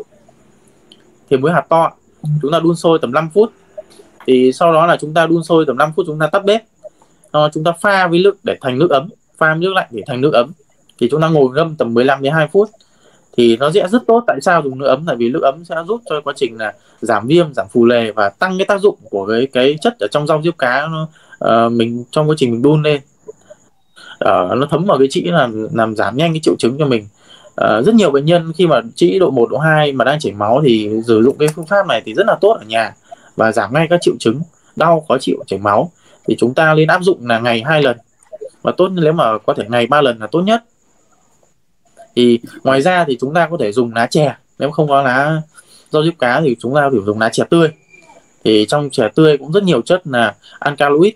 Thìa muối hạt to chúng ta đun sôi tầm 5 phút. Thì sau đó là chúng ta đun sôi tầm 5 phút, chúng ta tắt bếp, chúng ta pha với nước để thành nước ấm, pha với nước lạnh để thành nước ấm. Thì chúng ta ngồi ngâm tầm 15 đến 20 phút thì nó sẽ rất tốt. Tại sao dùng nước ấm? Tại vì nước ấm sẽ giúp cho quá trình là giảm viêm, giảm phù nề và tăng cái tác dụng của cái chất ở trong rau diếp cá mình trong quá trình mình đun lên, nó thấm vào cái trĩ làm giảm nhanh cái triệu chứng cho mình. Rất nhiều bệnh nhân khi mà trĩ độ 1, độ 2 mà đang chảy máu thì sử dụng cái phương pháp này thì rất là tốt ở nhà và giảm ngay các triệu chứng đau, khó chịu, chảy máu. Thì chúng ta nên áp dụng là ngày 2 lần và tốt nếu mà có thể ngày 3 lần là tốt nhất. Thì ngoài ra thì chúng ta có thể dùng lá chè, nếu không có lá rau diếp cá thì chúng ta có thể dùng lá chè tươi. Thì trong chè tươi cũng rất nhiều chất là alkaloid,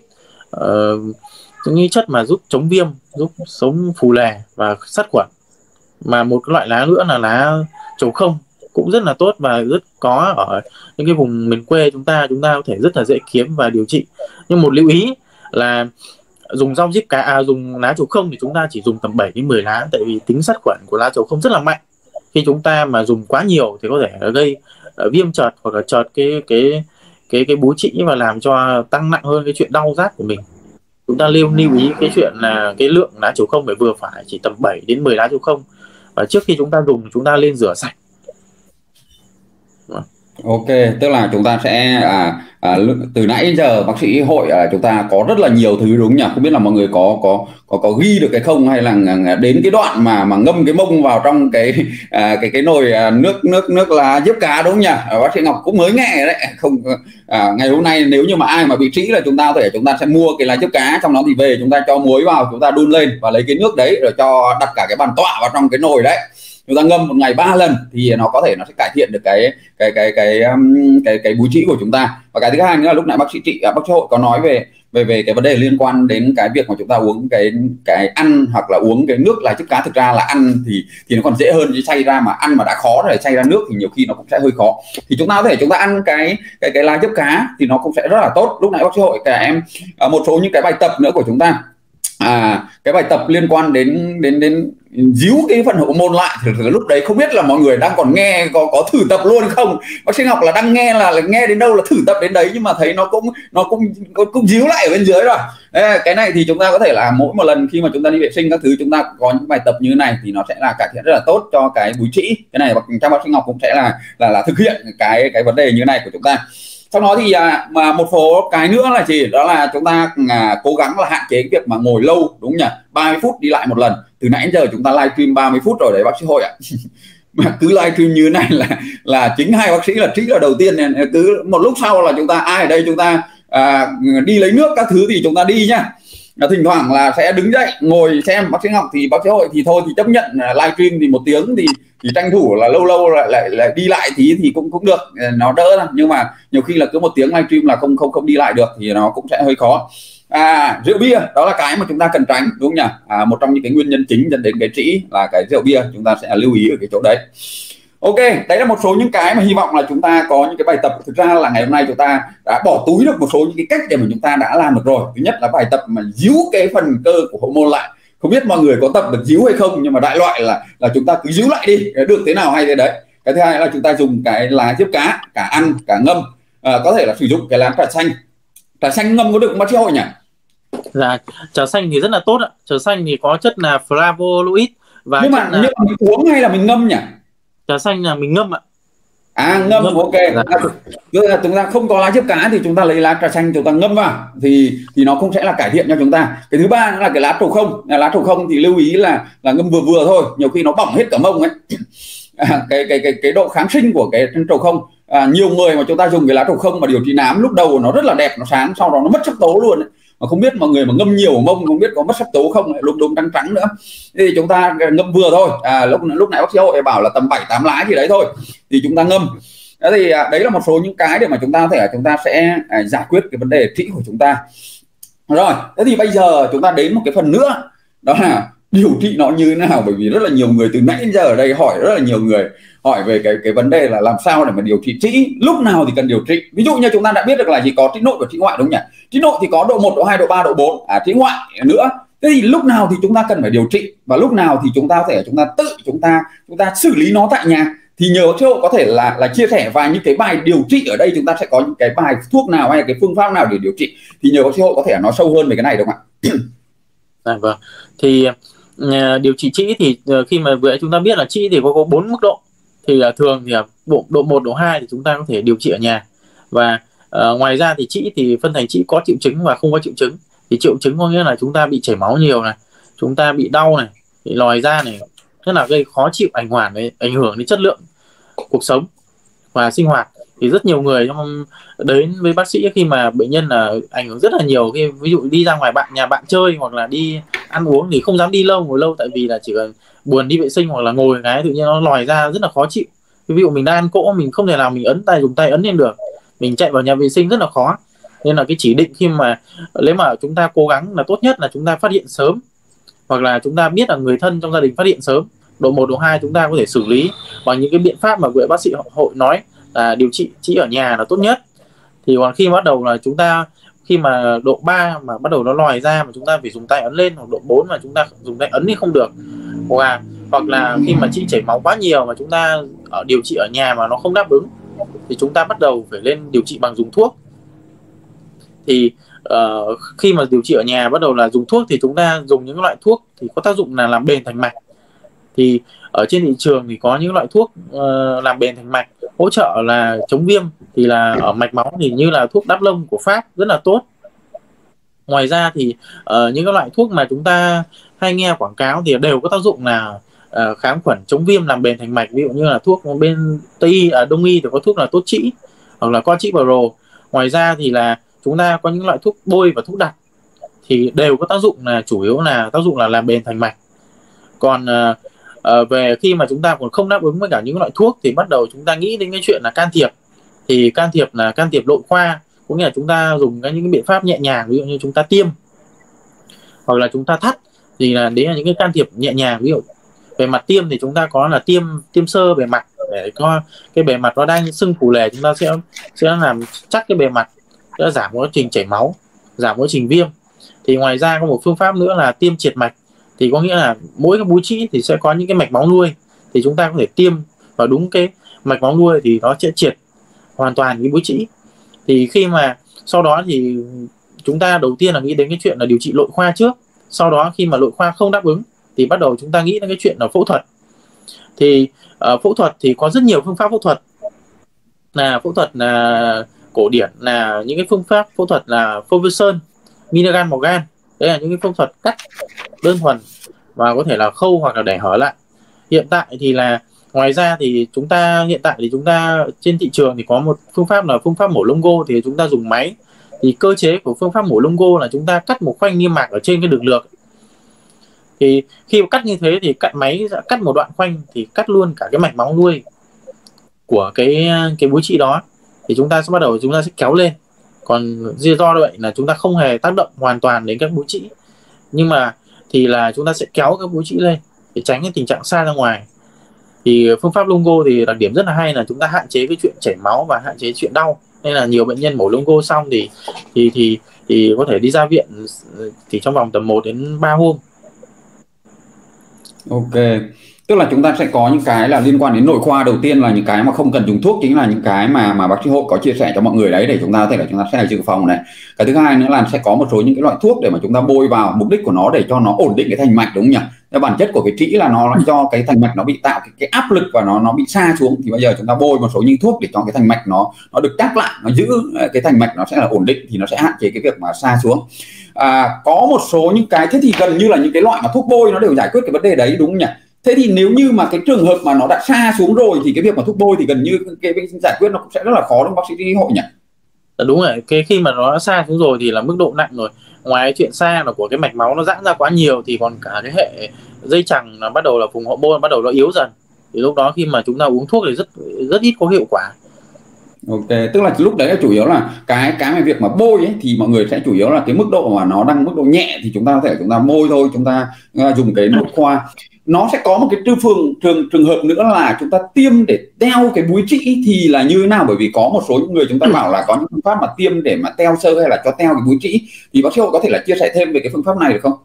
những chất mà giúp chống viêm, giúp sống phù nề và sát khuẩn. Mà một cái loại lá nữa là lá trầu không cũng rất là tốt và rất có ở những cái vùng miền quê chúng ta có thể rất là dễ kiếm và điều trị. Nhưng một lưu ý là dùng rau diếp cá, dùng lá trầu không thì chúng ta chỉ dùng tầm 7 đến 10 lá, tại vì tính sát khuẩn của lá trầu không rất là mạnh. Khi chúng ta mà dùng quá nhiều thì có thể gây viêm chợt hoặc là chợt cái búi trĩ và làm cho tăng nặng hơn cái chuyện đau rát của mình. Chúng ta lưu ý cái chuyện là cái lượng lá trầu không phải vừa phải, chỉ tầm 7 đến 10 lá trầu không. Và trước khi chúng ta dùng chúng ta lên rửa sạch. Ok, tức là chúng ta sẽ từ nãy giờ bác sĩ Hội chúng ta có rất là nhiều thứ đúng nhỉ? Không biết là mọi người có ghi được cái không, hay là đến cái đoạn mà ngâm cái mông vào trong cái nồi nước lá diếp cá đúng nhỉ? Bác sĩ Ngọc cũng mới nghe đấy. Không, ngày hôm nay nếu như mà ai mà bị trĩ là chúng ta sẽ mua cái lá diếp cá, trong đó thì về chúng ta cho muối vào, chúng ta đun lên và lấy cái nước đấy rồi cho đặt cả cái bàn tọa vào trong cái nồi đấy. chúng ta ngâm một ngày 3 lần thì nó có thể nó sẽ cải thiện được cái búi trĩ của chúng ta. Và cái thứ hai nữa là lúc nãy bác sĩ Hội có nói về cái vấn đề liên quan đến cái việc mà chúng ta uống cái ăn hoặc là uống cái nước lá chích cá. Thực ra là ăn thì nó còn dễ hơn, chứ xay ra mà ăn mà đã khó rồi xay ra nước thì nhiều khi nó cũng sẽ hơi khó. Thì chúng ta có thể chúng ta ăn cái lá chích cá thì nó cũng sẽ rất là tốt. Lúc nãy bác sĩ Hội cả em một số những cái bài tập nữa của chúng ta, cái bài tập liên quan đến díu cái phần hậu môn lại thì lúc đấy không biết là mọi người đang còn nghe có thử tập luôn không. Bác sĩ Ngọc là đang nghe là nghe đến đâu là thử tập đến đấy, nhưng mà thấy nó cũng díu lại ở bên dưới rồi. Cái này thì chúng ta có thể là mỗi một lần khi mà chúng ta đi vệ sinh các thứ, chúng ta có những bài tập như thế này thì nó sẽ là cải thiện rất là tốt cho cái búi trĩ. Cái này trong bác sĩ Ngọc cũng sẽ là thực hiện cái vấn đề như thế này của chúng ta. Sau đó thì mà một số cái nữa là gì, đó là chúng ta cố gắng là hạn chế cái việc mà ngồi lâu, đúng không nhỉ, 30 phút đi lại một lần. Từ nãy đến giờ chúng ta livestream 30 phút rồi đấy bác sĩ Hội ạ. Mà cứ livestream như thế này là chính hai bác sĩ là trĩ là đầu tiên này. Cứ một lúc sau là chúng ta ai ở đây chúng ta đi lấy nước các thứ thì chúng ta đi nhá. Thỉnh thoảng là sẽ đứng dậy ngồi xem bác sĩ Ngọc thì bác sĩ Hội thì thôi thì chấp nhận livestream thì 1 tiếng thì tranh thủ là lâu lại đi lại thì cũng được, nó đỡ ra. Nhưng mà nhiều khi là cứ 1 tiếng livestream là không đi lại được thì nó cũng sẽ hơi khó. Rượu bia đó là cái mà chúng ta cần tránh, đúng không nhỉ? Một trong những cái nguyên nhân chính dẫn đến cái trĩ là cái rượu bia, chúng ta sẽ lưu ý ở cái chỗ đấy. Ok, đấy là một số những cái mà hy vọng là chúng ta có những cái bài tập. Thực ra là ngày hôm nay chúng ta đã bỏ túi được một số những cái cách để mà chúng ta đã làm được rồi. Thứ nhất là bài tập mà díu cái phần cơ của hậu môn lại. Không biết mọi người có tập được díu hay không, nhưng mà đại loại là chúng ta cứ díu lại đi, được thế nào hay thế đấy. Cái thứ hai là chúng ta dùng cái lá diếp cá, cả ăn cả ngâm. Có thể là sử dụng cái lá trà xanh ngâm có được không bác sĩ Hội nhỉ? Dạ, trà xanh thì rất là tốt ạ. Trà xanh thì có chất là flavonoid và nhưng mà mình uống hay là mình ngâm nhỉ? Trà xanh là mình ngâm ạ. Ngâm ok. Chúng ta không có lá diếp cá thì chúng ta lấy lá trà xanh chúng ta ngâm vào thì nó cũng sẽ là cải thiện cho chúng ta. Cái thứ ba là cái lá trầu không. Lá trầu không thì lưu ý là ngâm vừa vừa thôi, nhiều khi nó bỏng hết cả mông ấy. Cái độ kháng sinh của cái trầu không, nhiều người mà chúng ta dùng cái lá trầu không mà điều trị nám lúc đầu nó rất là đẹp, nó sáng, sau đó nó mất sắc tố luôn ấy. Mà không biết mọi người mà ngâm nhiều ở mông không biết có mất sắc tố không, lúng đúng trắng trắng nữa. Thì chúng ta ngâm vừa thôi. Lúc nãy bác sĩ Hội bảo là tầm 7-8 lá gì đấy thôi thì chúng ta ngâm. Thì đấy là một số những cái để mà chúng ta sẽ giải quyết cái vấn đề trĩ của chúng ta. Rồi, thế thì bây giờ chúng ta đến một cái phần nữa, đó là điều trị nó như thế nào. Bởi vì rất là nhiều người từ nãy đến giờ ở đây hỏi, rất là nhiều người hỏi về cái vấn đề là làm sao để mà điều trị trĩ, lúc nào thì cần điều trị. Ví dụ như chúng ta đã biết được là chỉ có trĩ nội và trĩ ngoại, đúng không nhỉ? Trĩ nội thì có độ 1, độ 2, độ 3, độ 4, trĩ ngoại nữa. Thế thì lúc nào thì chúng ta cần phải điều trị và lúc nào thì chúng ta có thể chúng ta xử lý nó tại nhà. Thì nhờ bác sĩ Hội có thể là chia sẻ vài những cái bài điều trị ở đây, chúng ta sẽ có những cái bài thuốc nào hay là cái phương pháp nào để điều trị, thì nhờ bác sĩ Hội có thể nói sâu hơn về cái này được không ạ? Vâng, thì điều trị trĩ thì khi mà vừa chúng ta biết là trĩ thì có 4 mức độ. Thì thường thì độ 1, độ 2 thì chúng ta có thể điều trị ở nhà. Và ngoài ra thì trĩ thì phân thành trĩ có triệu chứng và không có triệu chứng. Thì triệu chứng có nghĩa là chúng ta bị chảy máu nhiều này, chúng ta bị đau này, bị lòi da này, rất là gây khó chịu, ảnh hưởng đến chất lượng cuộc sống và sinh hoạt. Thì rất nhiều người đến với bác sĩ khi mà bệnh nhân là ảnh hưởng rất là nhiều, khi ví dụ đi ra ngoài nhà bạn chơi hoặc là đi ăn uống thì không dám đi ngồi lâu, tại vì là chỉ cần buồn đi vệ sinh hoặc là ngồi cái tự nhiên nó lòi ra rất là khó chịu. Ví dụ mình đang ăn cỗ, mình không thể nào mình dùng tay ấn lên được, mình chạy vào nhà vệ sinh rất là khó. Nên là cái chỉ định khi mà nếu mà chúng ta cố gắng là tốt nhất là chúng ta phát hiện sớm, hoặc là chúng ta biết là người thân trong gia đình phát hiện sớm. Độ 1, độ 2 chúng ta có thể xử lý bằng những cái biện pháp mà vừa bác sĩ Hội nói là điều trị trĩ ở nhà là tốt nhất. Thì còn khi bắt đầu là khi mà độ 3 mà bắt đầu nó lòi ra mà chúng ta phải dùng tay ấn lên, hoặc độ 4 mà chúng ta dùng tay ấn thì không được, hoặc là khi mà trĩ chảy máu quá nhiều mà chúng ta điều trị ở nhà mà nó không đáp ứng thì chúng ta bắt đầu phải lên điều trị bằng dùng thuốc. Thì khi mà điều trị ở nhà bắt đầu là dùng thuốc thì chúng ta dùng những loại thuốc thì có tác dụng là làm bền thành mạch. Thì ở trên thị trường thì có những loại thuốc làm bền thành mạch, hỗ trợ là chống viêm, thì là ở mạch máu thì như là thuốc đáp lông của Pháp rất là tốt. Ngoài ra thì những cái loại thuốc mà chúng ta hay nghe quảng cáo thì đều có tác dụng là kháng khuẩn, chống viêm, làm bền thành mạch. Ví dụ như là thuốc bên Đông y thì có thuốc là tốt trĩ hoặc là co trĩ pro. Ngoài ra thì là chúng ta có những loại thuốc bôi và thuốc đặc thì đều có tác dụng là chủ yếu là tác dụng là làm bền thành mạch. Còn về khi mà chúng ta còn không đáp ứng với cả những loại thuốc thì bắt đầu chúng ta nghĩ đến cái chuyện là can thiệp. Thì can thiệp là can thiệp nội khoa, có nghĩa là chúng ta dùng những cái biện pháp nhẹ nhàng, ví dụ như chúng ta tiêm hoặc là chúng ta thắt, thì là đấy là những cái can thiệp nhẹ nhàng. Ví dụ về mặt tiêm thì chúng ta có là tiêm sơ bề mặt, để có cái bề mặt nó đang sưng phù nề, chúng ta sẽ làm chắc cái bề mặt, sẽ giảm quá trình chảy máu, giảm quá trình viêm. Thì ngoài ra có một phương pháp nữa là tiêm triệt mạch, thì có nghĩa là mỗi cái búi trĩ thì sẽ có những cái mạch máu nuôi, thì chúng ta có thể tiêm vào đúng cái mạch máu nuôi thì nó sẽ triệt hoàn toàn cái búi trĩ. Thì khi mà sau đó thì chúng ta đầu tiên là nghĩ đến cái chuyện là điều trị nội khoa trước, sau đó khi mà nội khoa không đáp ứng thì bắt đầu chúng ta nghĩ đến cái chuyện là phẫu thuật. Thì phẫu thuật thì có rất nhiều phương pháp phẫu thuật, là phẫu thuật là cổ điển, là những cái phương pháp phẫu thuật là Ferguson, Minigan Morgan, đấy là những cái phẫu thuật cắt đơn thuần và có thể là khâu hoặc là để hở lại. Hiện tại thì là ngoài ra thì chúng ta trên thị trường thì có một phương pháp là phương pháp mổ lông gô, thì chúng ta dùng máy. Thì cơ chế của phương pháp mổ lông gô là chúng ta cắt một khoanh niêm mạc ở trên cái đường lược. Thì khi mà cắt như thế thì máy sẽ cắt một đoạn khoanh thì cắt luôn cả cái mạch máu nuôi của cái búi trĩ đó, thì chúng ta sẽ kéo lên. Còn do vậy là chúng ta không hề tác động hoàn toàn đến các búi trĩ, nhưng mà thì là chúng ta sẽ kéo các búi trĩ lên để tránh cái tình trạng xa ra ngoài. Thì phương pháp Longo thì đặc điểm rất là hay là chúng ta hạn chế cái chuyện chảy máu và hạn chế chuyện đau, nên là nhiều bệnh nhân mổ Longo xong thì có thể đi ra viện chỉ trong vòng tầm 1 đến 3 hôm. Ok, tức là chúng ta sẽ có những cái là liên quan đến nội khoa. Đầu tiên là những cái mà không cần dùng thuốc, chính là những cái mà bác sĩ Hội có chia sẻ cho mọi người đấy, để chúng ta có thể là chúng ta sẽ dự phòng này. Cái thứ hai nữa là sẽ có một số những cái loại thuốc để mà chúng ta bôi vào, mục đích của nó để cho nó ổn định cái thành mạch, đúng không nhỉ? Cái bản chất của cái trĩ là nó do cái thành mạch nó bị tạo cái áp lực và nó bị sa xuống, thì bây giờ chúng ta bôi một số những thuốc để cho cái thành mạch nó được chắc lại, nó giữ cái thành mạch nó sẽ là ổn định, thì nó sẽ hạn chế cái việc mà sa xuống. Có một số những cái, thế thì gần như là những cái loại mà thuốc bôi nó đều giải quyết cái vấn đề đấy, đúng không nhỉ? Thế thì nếu như mà cái trường hợp mà nó đã sa xuống rồi thì cái việc mà thuốc bôi thì gần như cái giải quyết nó cũng sẽ rất là khó, đúng không bác sĩ Hội nhỉ? Đúng rồi, cái khi mà nó sa xuống rồi thì là mức độ nặng rồi. Ngoài cái chuyện sa là của cái mạch máu nó giãn ra quá nhiều, thì còn cả cái hệ dây chằng là bắt đầu là vùng hậu môn bắt đầu nó yếu dần. Thì lúc đó khi mà chúng ta uống thuốc thì rất ít có hiệu quả. Ok, tức là lúc đấy là chủ yếu là cái mà việc mà bôi ấy, thì mọi người sẽ chủ yếu là cái mức độ mà nó đang mức độ nhẹ thì chúng ta có thể chúng ta bôi thôi, chúng ta dùng cái nội khoa. Nó sẽ có một cái trường hợp nữa là chúng ta tiêm để teo cái búi trĩ thì là như thế nào? Bởi vì có một số những người chúng ta bảo là có những phương pháp mà tiêm để mà teo sơ hay là cho teo cái búi trĩ, thì bác sĩ Hội có thể là chia sẻ thêm về cái phương pháp này được không?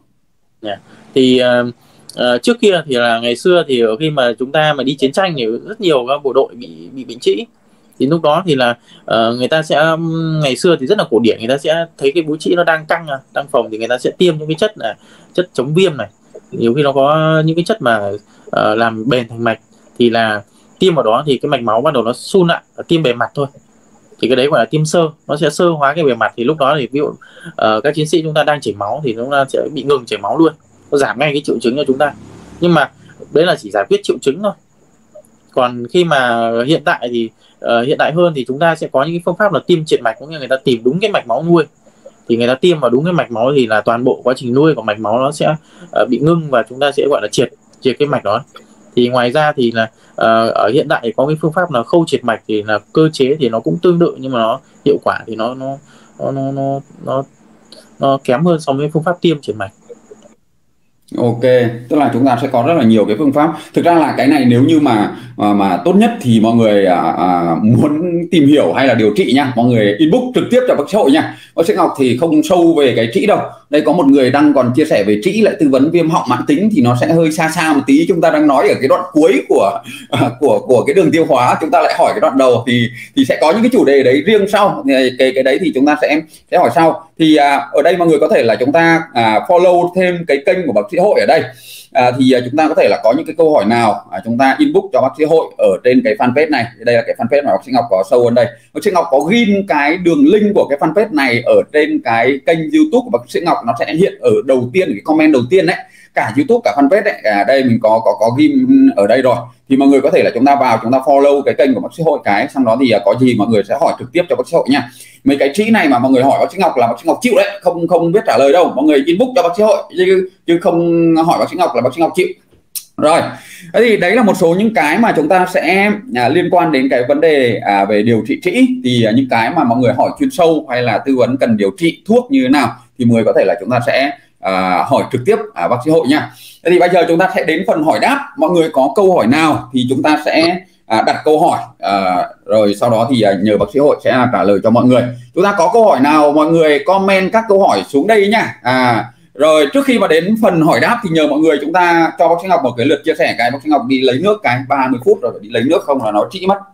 Thì trước kia thì là ngày xưa thì khi mà chúng ta mà đi chiến tranh thì rất nhiều các bộ đội bị bệnh trĩ. Thì lúc đó thì là người ta sẽ, ngày xưa thì rất là cổ điển, người ta sẽ thấy cái búi trĩ nó đang căng, đang phồng thì người ta sẽ tiêm những cái chất là chất chống viêm này, nhiều khi nó có những cái chất mà làm bền thành mạch, thì là tiêm vào đó thì cái mạch máu bắt đầu nó sun lại, tiêm bề mặt thôi, thì cái đấy gọi là tiêm sơ, nó sẽ sơ hóa cái bề mặt. Thì lúc đó thì ví dụ các chiến sĩ chúng ta đang chảy máu thì chúng ta sẽ bị ngừng chảy máu luôn, nó giảm ngay cái triệu chứng cho chúng ta. Nhưng mà đấy là chỉ giải quyết triệu chứng thôi. Còn khi mà hiện tại thì hiện đại hơn thì chúng ta sẽ có những cái phương pháp là tiêm triệt mạch, cũng như người ta tìm đúng cái mạch máu nuôi, thì người ta tiêm vào đúng cái mạch máu thì là toàn bộ quá trình nuôi của mạch máu nó sẽ bị ngưng và chúng ta sẽ gọi là triệt cái mạch đó. Thì ngoài ra thì là ở hiện đại có cái phương pháp là khâu triệt mạch, thì là cơ chế thì nó cũng tương tự nhưng mà nó hiệu quả thì nó kém hơn so với phương pháp tiêm triệt mạch. Ok, tức là chúng ta sẽ có rất là nhiều cái phương pháp. Thực ra là cái này nếu như mà tốt nhất thì mọi người muốn tìm hiểu hay là điều trị nha, mọi người inbox trực tiếp cho bác sĩ Hội nha. Bác sĩ Ngọc thì không sâu về cái trĩ đâu. Đây có một người đang còn chia sẻ về trĩ lại tư vấn viêm họng mãn tính thì nó sẽ hơi xa một tí. Chúng ta đang nói ở cái đoạn cuối của cái đường tiêu hóa, chúng ta lại hỏi cái đoạn đầu thì sẽ có những cái chủ đề đấy riêng sau. Cái đấy thì chúng ta sẽ hỏi sau. Thì ở đây mọi người có thể là chúng ta follow thêm cái kênh của bác sĩ Hội ở đây. Thì chúng ta có thể là có những cái câu hỏi nào chúng ta inbox cho bác sĩ Hội ở trên cái fanpage này. Đây là cái fanpage mà bác sĩ Ngọc có show ở đây. Bác sĩ Ngọc có ghim cái đường link của cái fanpage này ở trên cái kênh YouTube của bác sĩ Ngọc, nó sẽ hiện ở đầu tiên, cái comment đầu tiên đấy, cả YouTube cả fanpage đấy. Đây mình có ghim ở đây rồi, thì mọi người có thể là chúng ta vào chúng ta follow cái kênh của bác sĩ Hội cái, xong đó thì có gì mọi người sẽ hỏi trực tiếp cho bác sĩ Hội nha. Mấy cái trĩ này mà mọi người hỏi bác sĩ Ngọc là bác sĩ Ngọc chịu đấy, không biết trả lời đâu, mọi người inbox cho bác sĩ Hội chứ không hỏi bác sĩ Ngọc là bác sĩ Ngọc chịu. Rồi, thế thì đấy là một số những cái mà chúng ta sẽ liên quan đến cái vấn đề về điều trị trĩ. Thì những cái mà mọi người hỏi chuyên sâu hay là tư vấn cần điều trị thuốc như thế nào thì mọi người có thể là chúng ta sẽ hỏi trực tiếp bác sĩ Hội nha. Thế thì bây giờ chúng ta sẽ đến phần hỏi đáp. Mọi người có câu hỏi nào thì chúng ta sẽ đặt câu hỏi, rồi sau đó thì nhờ bác sĩ Hội sẽ trả lời cho mọi người. Chúng ta có câu hỏi nào mọi người comment các câu hỏi xuống đây nhá. Rồi trước khi mà đến phần hỏi đáp thì nhờ mọi người chúng ta cho bác sĩ Ngọc một cái lượt chia sẻ, cái bác sĩ Ngọc đi lấy nước cái 30 phút rồi, phải đi lấy nước không là nó trĩ mất.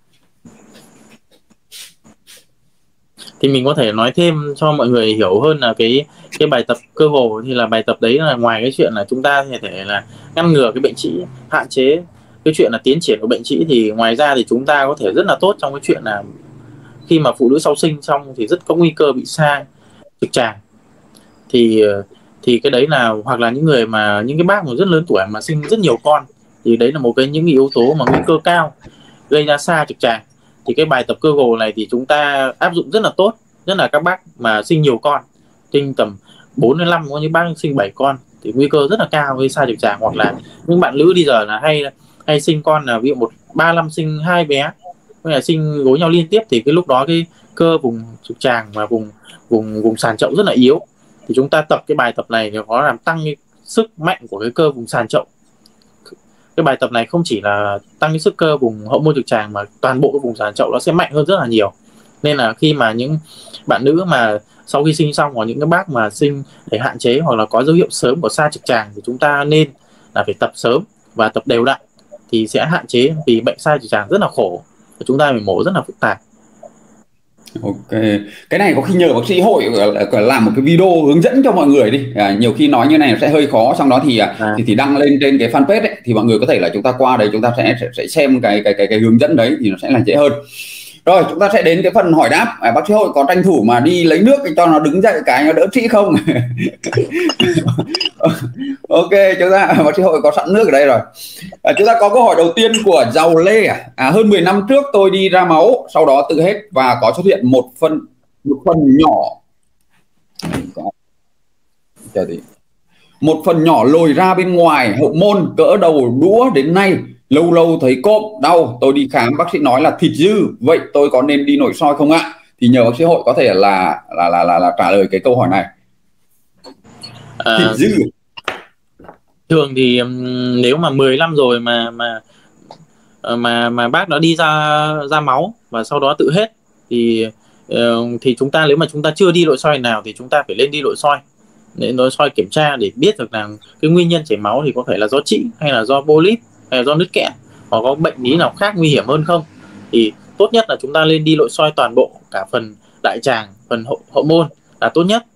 Thì mình có thể nói thêm cho mọi người hiểu hơn là cái bài tập cơ hồ, thì là bài tập đấy là ngoài cái chuyện là chúng ta có thể là ngăn ngừa cái bệnh trĩ, hạn chế cái chuyện là tiến triển của bệnh trĩ, thì ngoài ra thì chúng ta có thể rất là tốt trong cái chuyện là khi mà phụ nữ sau sinh xong thì rất có nguy cơ bị sa trực tràng. Thì cái đấy là, hoặc là những cái bác mà rất lớn tuổi mà sinh rất nhiều con, thì đấy là một những yếu tố mà nguy cơ cao gây ra sa trực tràng. Thì cái bài tập cơ hồ này thì chúng ta áp dụng rất là tốt, nhất là các bác mà sinh nhiều con, sinh tầm 4 đến 5, có những bác sinh 7 con thì nguy cơ rất là cao gây sa trực tràng. Hoặc là những bạn nữ bây giờ là hay sinh con là ví dụ 3 năm sinh 2 bé, hay là sinh gối nhau liên tiếp, thì cái lúc đó cái cơ vùng trực tràng và vùng sàn chậu rất là yếu. Thì chúng ta tập cái bài tập này thì có làm tăng cái sức mạnh của cái cơ vùng sàn chậu. Cái bài tập này không chỉ là tăng cái sức cơ vùng hậu môn trực tràng mà toàn bộ cái vùng sàn chậu nó sẽ mạnh hơn rất là nhiều. Nên là khi mà những bạn nữ mà sau khi sinh xong, hoặc những cái bác mà sinh để hạn chế hoặc là có dấu hiệu sớm của sa trực tràng, thì chúng ta nên là phải tập sớm và tập đều đặn thì sẽ hạn chế, vì bệnh sa trực tràng rất là khổ, chúng ta phải mổ rất là phức tạp. Ok, cái này có khi nhờ bác sĩ Hội làm một cái video hướng dẫn cho mọi người đi. Nhiều khi nói như này sẽ hơi khó, xong đó thì đăng lên trên cái fanpage ấy, thì mọi người có thể là chúng ta qua đấy chúng ta sẽ xem cái hướng dẫn đấy thì nó sẽ là dễ hơn. Rồi chúng ta sẽ đến cái phần hỏi đáp. Bác sĩ Hội có tranh thủ mà đi lấy nước cho nó đứng dậy cái nó đỡ trĩ không? Ok, chúng ta bác sĩ Hội có sẵn nước ở đây rồi. Chúng ta có câu hỏi đầu tiên của Giàu Lê. Hơn 10 năm trước tôi đi ra máu, sau đó tự hết và có xuất hiện một phần nhỏ một phần nhỏ lồi ra bên ngoài hậu môn cỡ đầu đũa, đến nay lâu lâu thấy cộm đau. Tôi đi khám, bác sĩ nói là thịt dư, vậy tôi có nên đi nội soi không ạ? Thì nhờ bác sĩ Hội có thể là trả lời cái câu hỏi này. Thịt dư thường thì nếu mà 10 năm rồi mà bác đã đi ra máu và sau đó tự hết, thì chúng ta, nếu mà chúng ta chưa đi nội soi nào thì chúng ta phải lên đi nội soi để nội soi kiểm tra để biết được là cái nguyên nhân chảy máu thì có phải là do trĩ hay là do polyp hay là do nứt kẽ, hoặc có bệnh lý nào khác nguy hiểm hơn không. Thì tốt nhất là chúng ta lên đi nội soi toàn bộ cả phần đại tràng, phần hậu môn là tốt nhất.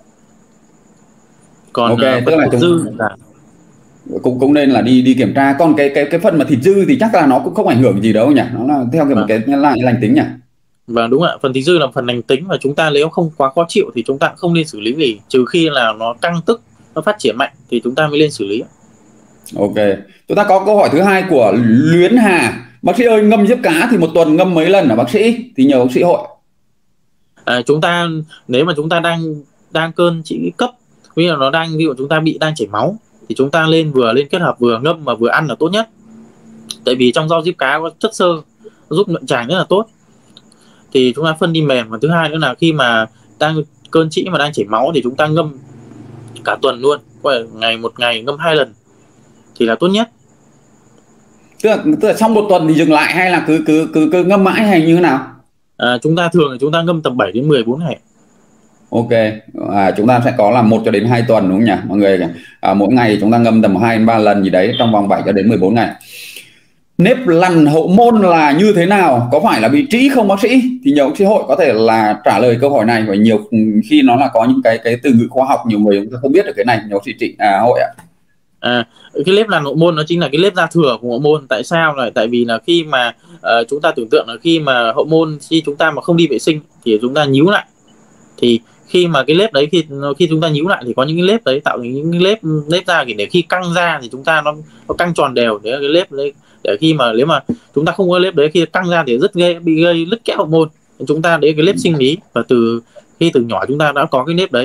Còn tức là dư cũng nên là đi kiểm tra. Còn cái phần mà thịt dư thì chắc là nó cũng không ảnh hưởng gì đâu nhỉ, nó là theo một cái lành tính nhỉ. Và đúng ạ, phần thịt dư là phần lành tính, và chúng ta nếu không quá khó chịu thì chúng ta không nên xử lý gì, trừ khi là nó căng tức, nó phát triển mạnh thì chúng ta mới lên xử lý. Ok, chúng ta có câu hỏi thứ hai của Luyến Hà. Bác sĩ ơi, ngâm diếp cá thì một tuần ngâm mấy lần hả bác sĩ? Thì nhờ bác sĩ Hội. Chúng ta nếu mà chúng ta đang cơn trĩ cấp, ví dụ ví dụ chúng ta đang chảy máu, thì chúng ta vừa lên kết hợp vừa ngâm và vừa ăn là tốt nhất. Tại vì trong rau diếp cá có chất xơ giúp nhuận tràng rất là tốt. Thì chúng ta phân đi mềm. Và thứ hai nữa là khi mà cơn trĩ mà đang chảy máu thì chúng ta ngâm cả tuần luôn, một ngày ngâm 2 lần thì là tốt nhất. Tức là trong một tuần thì dừng lại hay là cứ ngâm mãi hay như thế nào? Chúng ta thường là chúng ta ngâm tầm 7 đến 14 ngày. Ok, chúng ta sẽ có là 1 cho đến 2 tuần đúng không nhỉ mọi người? Mỗi ngày chúng ta ngâm tầm 2 đến 3 lần gì đấy trong vòng 7 cho đến 14 ngày. Nếp lằn hậu môn là như thế nào? Có phải là bị trĩ không bác sĩ? Thì nhờ bác sĩ Hội có thể là trả lời câu hỏi này, và nhiều khi nó là có những cái từ ngữ khoa học nhiều người không biết được cái này. Nhờ bác sĩ Hội ạ. Cái nếp lằn hậu môn nó chính là cái nếp da thừa của hậu môn. Tại sao? Là tại vì là khi mà chúng ta tưởng tượng là khi mà hậu môn, khi chúng ta mà không đi vệ sinh thì chúng ta nhíu lại, thì khi mà cái nếp đấy khi chúng ta nhíu lại thì có những cái nếp đấy tạo thành những cái nếp da, để khi căng ra thì chúng ta nó căng tròn đều. Đấy là cái nếp đấy, để khi mà nếu mà chúng ta không có nếp đấy, khi căng ra thì bị gây nứt kẽ hậu môn. Chúng ta đấy cái nếp sinh lý, và từ nhỏ chúng ta đã có cái nếp đấy.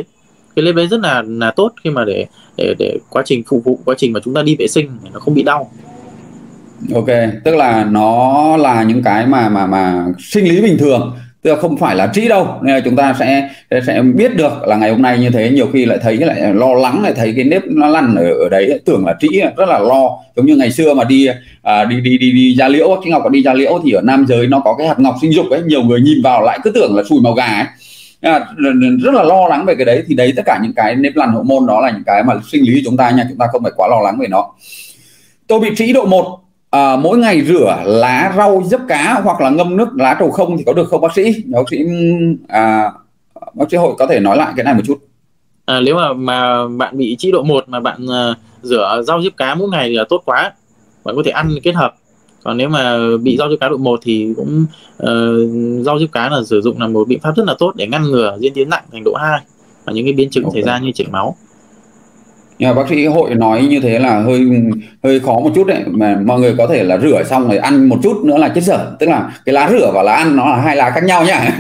cái nếp đấy rất là tốt khi mà để quá trình phục vụ, quá trình mà chúng ta đi vệ sinh nó không bị đau. Ok, tức là nó là những cái mà sinh lý bình thường, tức là không phải là trĩ đâu, nên là chúng ta sẽ biết được là ngày hôm nay như thế. Nhiều khi lại thấy lại lo lắng, lại thấy cái nếp nó lăn ở đấy, tưởng là trĩ, rất là lo. Giống như ngày xưa mà đi da liễu, bác sĩ Ngọc có đi da liễu thì ở nam giới nó có cái hạt ngọc sinh dục ấy, nhiều người nhìn vào lại cứ tưởng là sùi màu gà ấy. Rất là lo lắng về cái đấy. Thì đấy, tất cả những cái nếp lằn hậu môn đó là những cái mà sinh lý của chúng ta nha, chúng ta không phải quá lo lắng về nó. Tôi bị trĩ độ 1, mỗi ngày rửa lá rau diếp cá hoặc là ngâm nước lá trầu không thì có được không bác sĩ? Bác sĩ Hội có thể nói lại cái này một chút. Nếu mà bạn bị trĩ độ 1 mà bạn rửa rau diếp cá mỗi ngày thì là tốt quá, bạn có thể ăn kết hợp. Còn nếu mà bị rau diếp cá độ 1 thì cũng rau diếp cá là sử dụng là một biện pháp rất là tốt để ngăn ngừa diễn tiến nặng thành độ 2 và những cái biến chứng xảy ra như chảy máu. Nhưng mà bác sĩ Hội nói như thế là hơi khó một chút đấy, mà mọi người có thể là rửa xong rồi ăn một chút nữa là chết dở, tức là cái lá rửa và lá ăn nó là hai lá khác nhau nhá.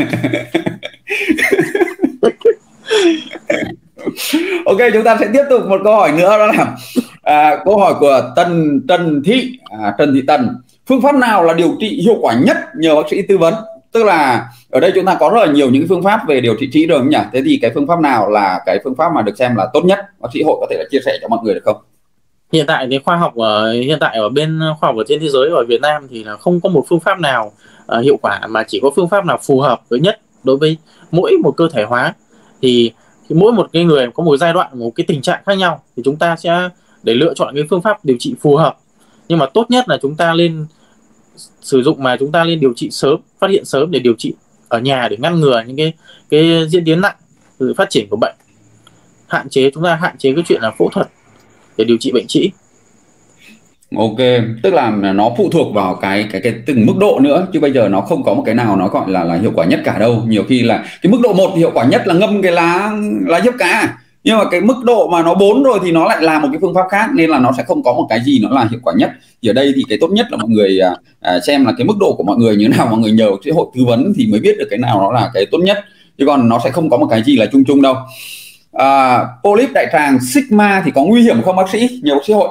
Ok, chúng ta sẽ tiếp tục một câu hỏi nữa, đó là câu hỏi của Trần Thị Tần. Phương pháp nào là điều trị hiệu quả nhất nhờ bác sĩ tư vấn? Tức là ở đây chúng ta có rất là nhiều những phương pháp về điều trị trĩ rồi nhỉ? Thế thì cái phương pháp nào là cái phương pháp mà được xem là tốt nhất? Bác sĩ Hội có thể là chia sẻ cho mọi người được không? Hiện tại thì hiện tại ở bên khoa học ở trên thế giới và ở Việt Nam thì là không có một phương pháp nào hiệu quả, mà chỉ có phương pháp nào phù hợp với nhất đối với mỗi một cơ thể hóa. Thì mỗi một cái người có một giai đoạn, một cái tình trạng khác nhau, thì chúng ta sẽ để lựa chọn cái phương pháp điều trị phù hợp. Nhưng mà tốt nhất là chúng ta nên sử dụng, mà chúng ta nên điều trị sớm, phát hiện sớm để điều trị ở nhà để ngăn ngừa những cái diễn tiến nặng, sự phát triển của bệnh. Chúng ta hạn chế cái chuyện là phẫu thuật để điều trị bệnh trĩ. Ok, tức là nó phụ thuộc vào cái từng mức độ nữa, chứ bây giờ nó không có một cái nào nó gọi là hiệu quả nhất cả đâu. Nhiều khi là cái mức độ 1 thì hiệu quả nhất là ngâm cái lá diếp cá, nhưng mà cái mức độ mà nó 4 rồi thì nó lại là một cái phương pháp khác, nên là nó sẽ không có một cái gì nó là hiệu quả nhất. Thì ở đây thì cái tốt nhất là mọi người xem là cái mức độ của mọi người như thế nào, mọi người nhờ bác sĩ Hội tư vấn thì mới biết được cái nào nó là cái tốt nhất, chứ còn nó sẽ không có một cái gì là chung chung đâu. Polyp đại tràng sigma thì có nguy hiểm không bác sĩ? Nhờ bác sĩ Hội.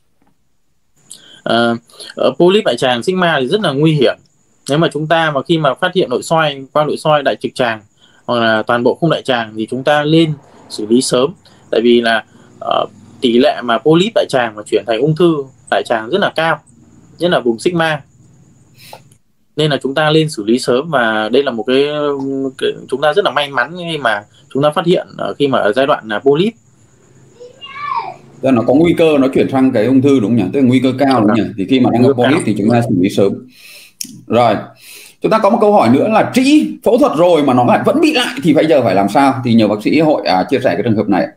Polyp đại tràng sigma thì rất là nguy hiểm. Nếu mà chúng ta khi mà phát hiện qua nội soi đại trực tràng hoặc là toàn bộ khung đại tràng thì chúng ta nên xử lý sớm, tại vì là tỷ lệ mà polyp đại tràng mà chuyển thành ung thư đại tràng rất là cao, nhất là vùng sigma, nên là chúng ta lên xử lý sớm. Và đây là một cái chúng ta rất là may mắn khi mà chúng ta phát hiện khi mà ở giai đoạn là polyp. Nó có nguy cơ nó chuyển sang cái ung thư đúng không nhỉ? Tức là nguy cơ cao đúng không nhỉ? Thì khi mà đang gặp polyp thì chúng ta xử lý sớm. Rồi, chúng ta có một câu hỏi nữa là trĩ phẫu thuật rồi mà nó lại vẫn bị lại thì bây giờ phải làm sao? Thì nhờ bác sĩ Hội chia sẻ cái trường hợp này.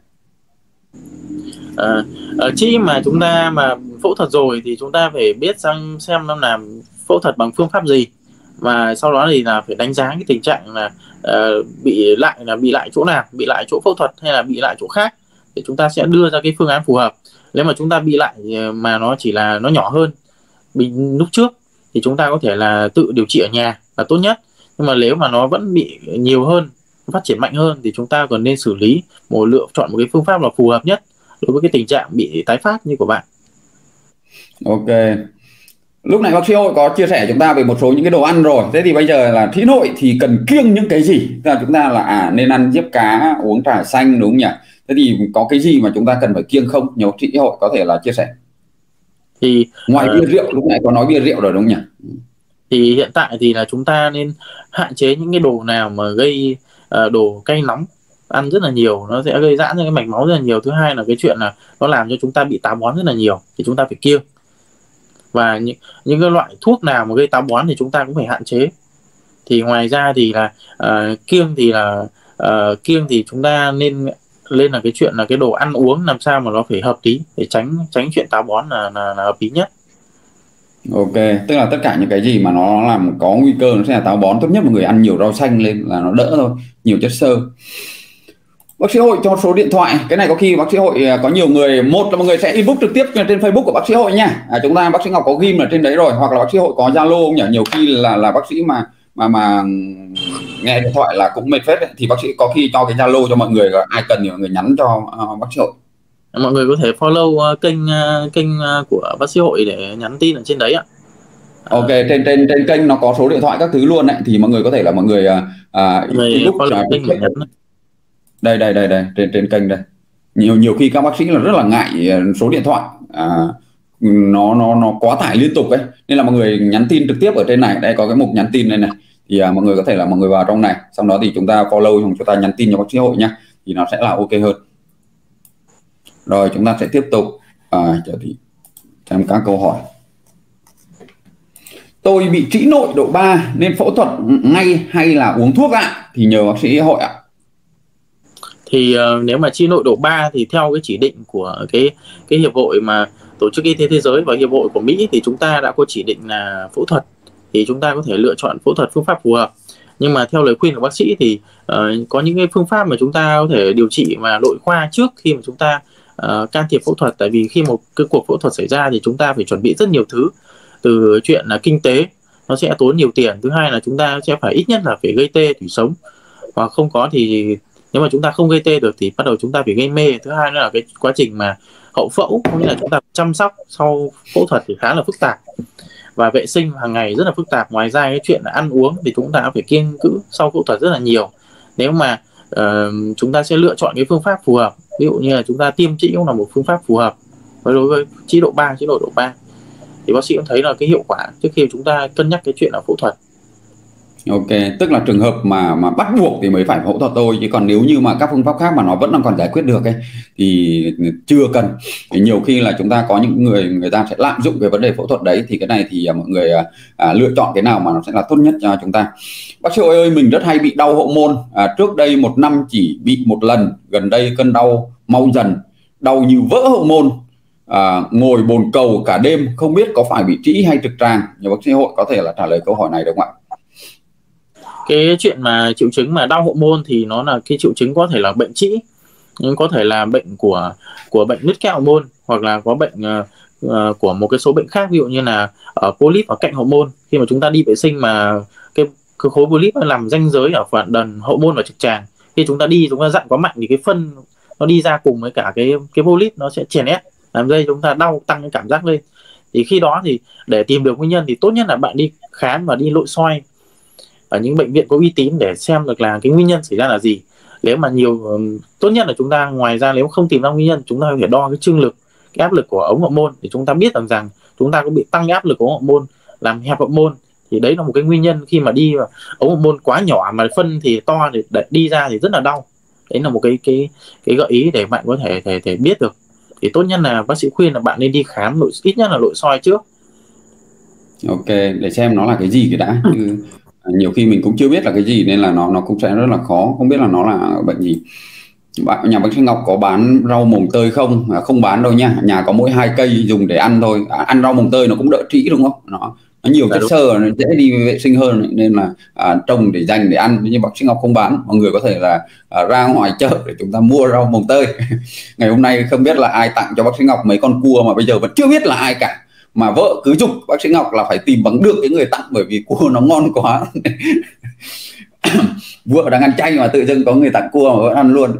Trĩ mà chúng ta mà phẫu thuật rồi thì chúng ta phải biết xem nó làm phẫu thuật bằng phương pháp gì, và sau đó thì là phải đánh giá cái tình trạng là bị lại chỗ nào, bị lại chỗ phẫu thuật hay là bị lại chỗ khác, để chúng ta sẽ đưa ra cái phương án phù hợp. Nếu mà chúng ta bị lại mà nó chỉ là nó nhỏ hơn lúc trước thì chúng ta có thể là tự điều trị ở nhà là tốt nhất. Nhưng mà nếu mà nó vẫn bị nhiều hơn, phát triển mạnh hơn thì chúng ta còn nên xử lý lựa chọn một cái phương pháp là phù hợp nhất đối với cái tình trạng bị tái phát như của bạn. Ok. Lúc này bác sĩ Hội có chia sẻ chúng ta về một số những cái đồ ăn rồi. Thế thì bây giờ là trĩ nội thì cần kiêng những cái gì? Tức là chúng ta là nên ăn diếp cá, uống trà xanh đúng không nhỉ? Thế thì có cái gì mà chúng ta cần phải kiêng không? Nhiều bác sĩ Hội có thể là chia sẻ. Thì ngoài bia rượu, lúc nãy có nói bia rượu rồi đúng không nhỉ? Thì hiện tại thì là chúng ta nên hạn chế những cái đồ nào mà gây đồ cay nóng, ăn rất là nhiều nó sẽ gây giãn ra cái mạch máu rất là nhiều. Thứ hai là cái chuyện là nó làm cho chúng ta bị táo bón rất là nhiều, thì chúng ta phải kiêng. Và những cái loại thuốc nào mà gây táo bón thì chúng ta cũng phải hạn chế. Thì ngoài ra thì là kiêng thì chúng ta nên lên là cái chuyện là cái đồ ăn uống làm sao mà nó phải hợp lý để tránh chuyện táo bón là hợp lý nhất. Ok, tức là tất cả những cái gì mà nó làm có nguy cơ nó sẽ là táo bón, tốt nhất một người ăn nhiều rau xanh lên là nó đỡ thôi, nhiều chất xơ. Bác sĩ Hội cho số điện thoại, cái này có khi bác sĩ Hội có nhiều người, một là mọi người sẽ inbox trực tiếp trên Facebook của bác sĩ Hội nha. Chúng ta bác sĩ Ngọc có ghim ở trên đấy rồi, hoặc là bác sĩ Hội có Zalo không nhỉ? Nhiều khi là bác sĩ mà nghe điện thoại là cũng mệt phết đấy. Thì bác sĩ có khi cho cái Zalo cho mọi người, ai cần thì mọi người nhắn cho bác sĩ Hội. Mọi người có thể follow kênh của bác sĩ Hội để nhắn tin ở trên đấy ạ. Ok, trên kênh nó có số điện thoại các thứ luôn đấy, thì mọi người có thể là mọi người inbox follow kênh để nhắn. đây trên kênh đây. Nhiều khi các bác sĩ là rất là ngại số điện thoại, nó quá tải liên tục ấy, nên là mọi người nhắn tin trực tiếp ở trên này. Đây có cái mục nhắn tin đây này, thì mọi người có thể là mọi người vào trong này, sau đó thì chúng ta follow, xong chúng ta nhắn tin cho bác sĩ Hội nhá, thì nó sẽ là ok hơn. Rồi chúng ta sẽ tiếp tục xem các câu hỏi. Tôi bị trĩ nội độ 3 nên phẫu thuật ngay hay là uống thuốc ạ? Thì nhờ bác sĩ Hội ạ. Thì nếu mà trĩ nội độ 3 thì theo cái chỉ định của cái hiệp hội mà Tổ chức Y tế Thế giới và hiệp hội của Mỹ thì chúng ta đã có chỉ định là phẫu thuật, thì chúng ta có thể lựa chọn phẫu thuật phương pháp phù hợp. Nhưng mà theo lời khuyên của bác sĩ thì có những cái phương pháp mà chúng ta có thể điều trị mà nội khoa trước khi mà chúng ta can thiệp phẫu thuật. Tại vì khi một cái cuộc phẫu thuật xảy ra thì chúng ta phải chuẩn bị rất nhiều thứ, từ chuyện là kinh tế, nó sẽ tốn nhiều tiền. Thứ hai là chúng ta sẽ phải ít nhất là phải gây tê tủy sống, hoặc không có thì nếu mà chúng ta không gây tê được thì bắt đầu chúng ta phải gây mê. Thứ hai nữa là cái quá trình mà hậu phẫu, có nghĩa là chúng ta chăm sóc sau phẫu thuật thì khá là phức tạp, và vệ sinh hàng ngày rất là phức tạp. Ngoài ra cái chuyện là ăn uống thì chúng ta phải kiêng cữ sau phẫu thuật rất là nhiều. Nếu mà chúng ta sẽ lựa chọn cái phương pháp phù hợp, ví dụ như là chúng ta tiêm trĩ cũng là một phương pháp phù hợp đối với trĩ độ 3, trĩ độ 3 thì bác sĩ cũng thấy là cái hiệu quả trước khi chúng ta cân nhắc cái chuyện là phẫu thuật. Ok, tức là trường hợp mà bắt buộc thì mới phải phẫu thuật thôi, chứ còn nếu như mà các phương pháp khác mà nó vẫn đang còn giải quyết được ấy thì chưa cần. Thì nhiều khi là chúng ta có những người ta sẽ lạm dụng cái vấn đề phẫu thuật đấy, thì cái này thì mọi người lựa chọn cái nào mà nó sẽ là tốt nhất cho chúng ta. Bác sĩ ơi, mình rất hay bị đau hậu môn, trước đây 1 năm chỉ bị 1 lần, gần đây cơn đau mau dần, đau như vỡ hậu môn, ngồi bồn cầu cả đêm, không biết có phải bị trĩ hay trực tràng. Nhờ bác sĩ Hội có thể là trả lời câu hỏi này được không ạ? Cái chuyện mà triệu chứng mà đau hậu môn thì nó là cái triệu chứng có thể là bệnh trĩ, nhưng có thể là bệnh của bệnh nứt kẽ hậu môn, hoặc là có bệnh của một cái số bệnh khác, ví dụ như là polyp ở cạnh hậu môn. Khi mà chúng ta đi vệ sinh mà cái khối polyp nó làm ranh giới ở phần đần hậu môn và trực tràng, khi chúng ta đi chúng ta dặn quá mạnh thì cái phân nó đi ra cùng với cả cái polyp nó sẽ chèn ép, làm dây chúng ta đau, tăng cái cảm giác lên. Thì khi đó thì để tìm được nguyên nhân thì tốt nhất là bạn đi khám và đi nội soi ở những bệnh viện có uy tín để xem được là cái nguyên nhân xảy ra là gì. Nếu mà tốt nhất là chúng ta, ngoài ra nếu không tìm ra nguyên nhân, chúng ta có thể đo cái chương lực, cái áp lực của ống hậu môn để chúng ta biết rằng chúng ta có bị tăng áp lực của ống hậu môn, làm hẹp hậu môn. Thì đấy là một cái nguyên nhân khi mà đi vào ống hậu môn quá nhỏ mà phân thì to thì đi ra thì rất là đau. Đấy là một cái gợi ý để bạn có thể biết được. Thì tốt nhất là bác sĩ khuyên là bạn nên đi khám ít nhất là nội soi trước. Ok, để xem nó là cái gì cái đã. Nhiều khi mình cũng chưa biết là cái gì nên là nó cũng sẽ rất là khó, không biết là nó là bệnh gì. Nhà bác sĩ Ngọc có bán rau mồng tơi không? Không bán đâu nha, nhà có mỗi 2 cây dùng để ăn thôi. Ăn rau mồng tơi nó cũng đỡ trĩ đúng không? Nó nhiều chất xơ, nó dễ đi vệ sinh hơn, nên là trồng để dành để ăn. Nhưng bác sĩ Ngọc không bán, mọi người có thể là ra ngoài chợ để chúng ta mua rau mồng tơi. Ngày hôm nay không biết là ai tặng cho bác sĩ Ngọc mấy con cua mà bây giờ vẫn chưa biết là ai cả, mà vợ cứ giục bác sĩ Ngọc là phải tìm bằng được cái người tặng, bởi vì cua nó ngon quá. Vợ đang ăn chay mà tự dưng có người tặng cua mà vẫn ăn luôn.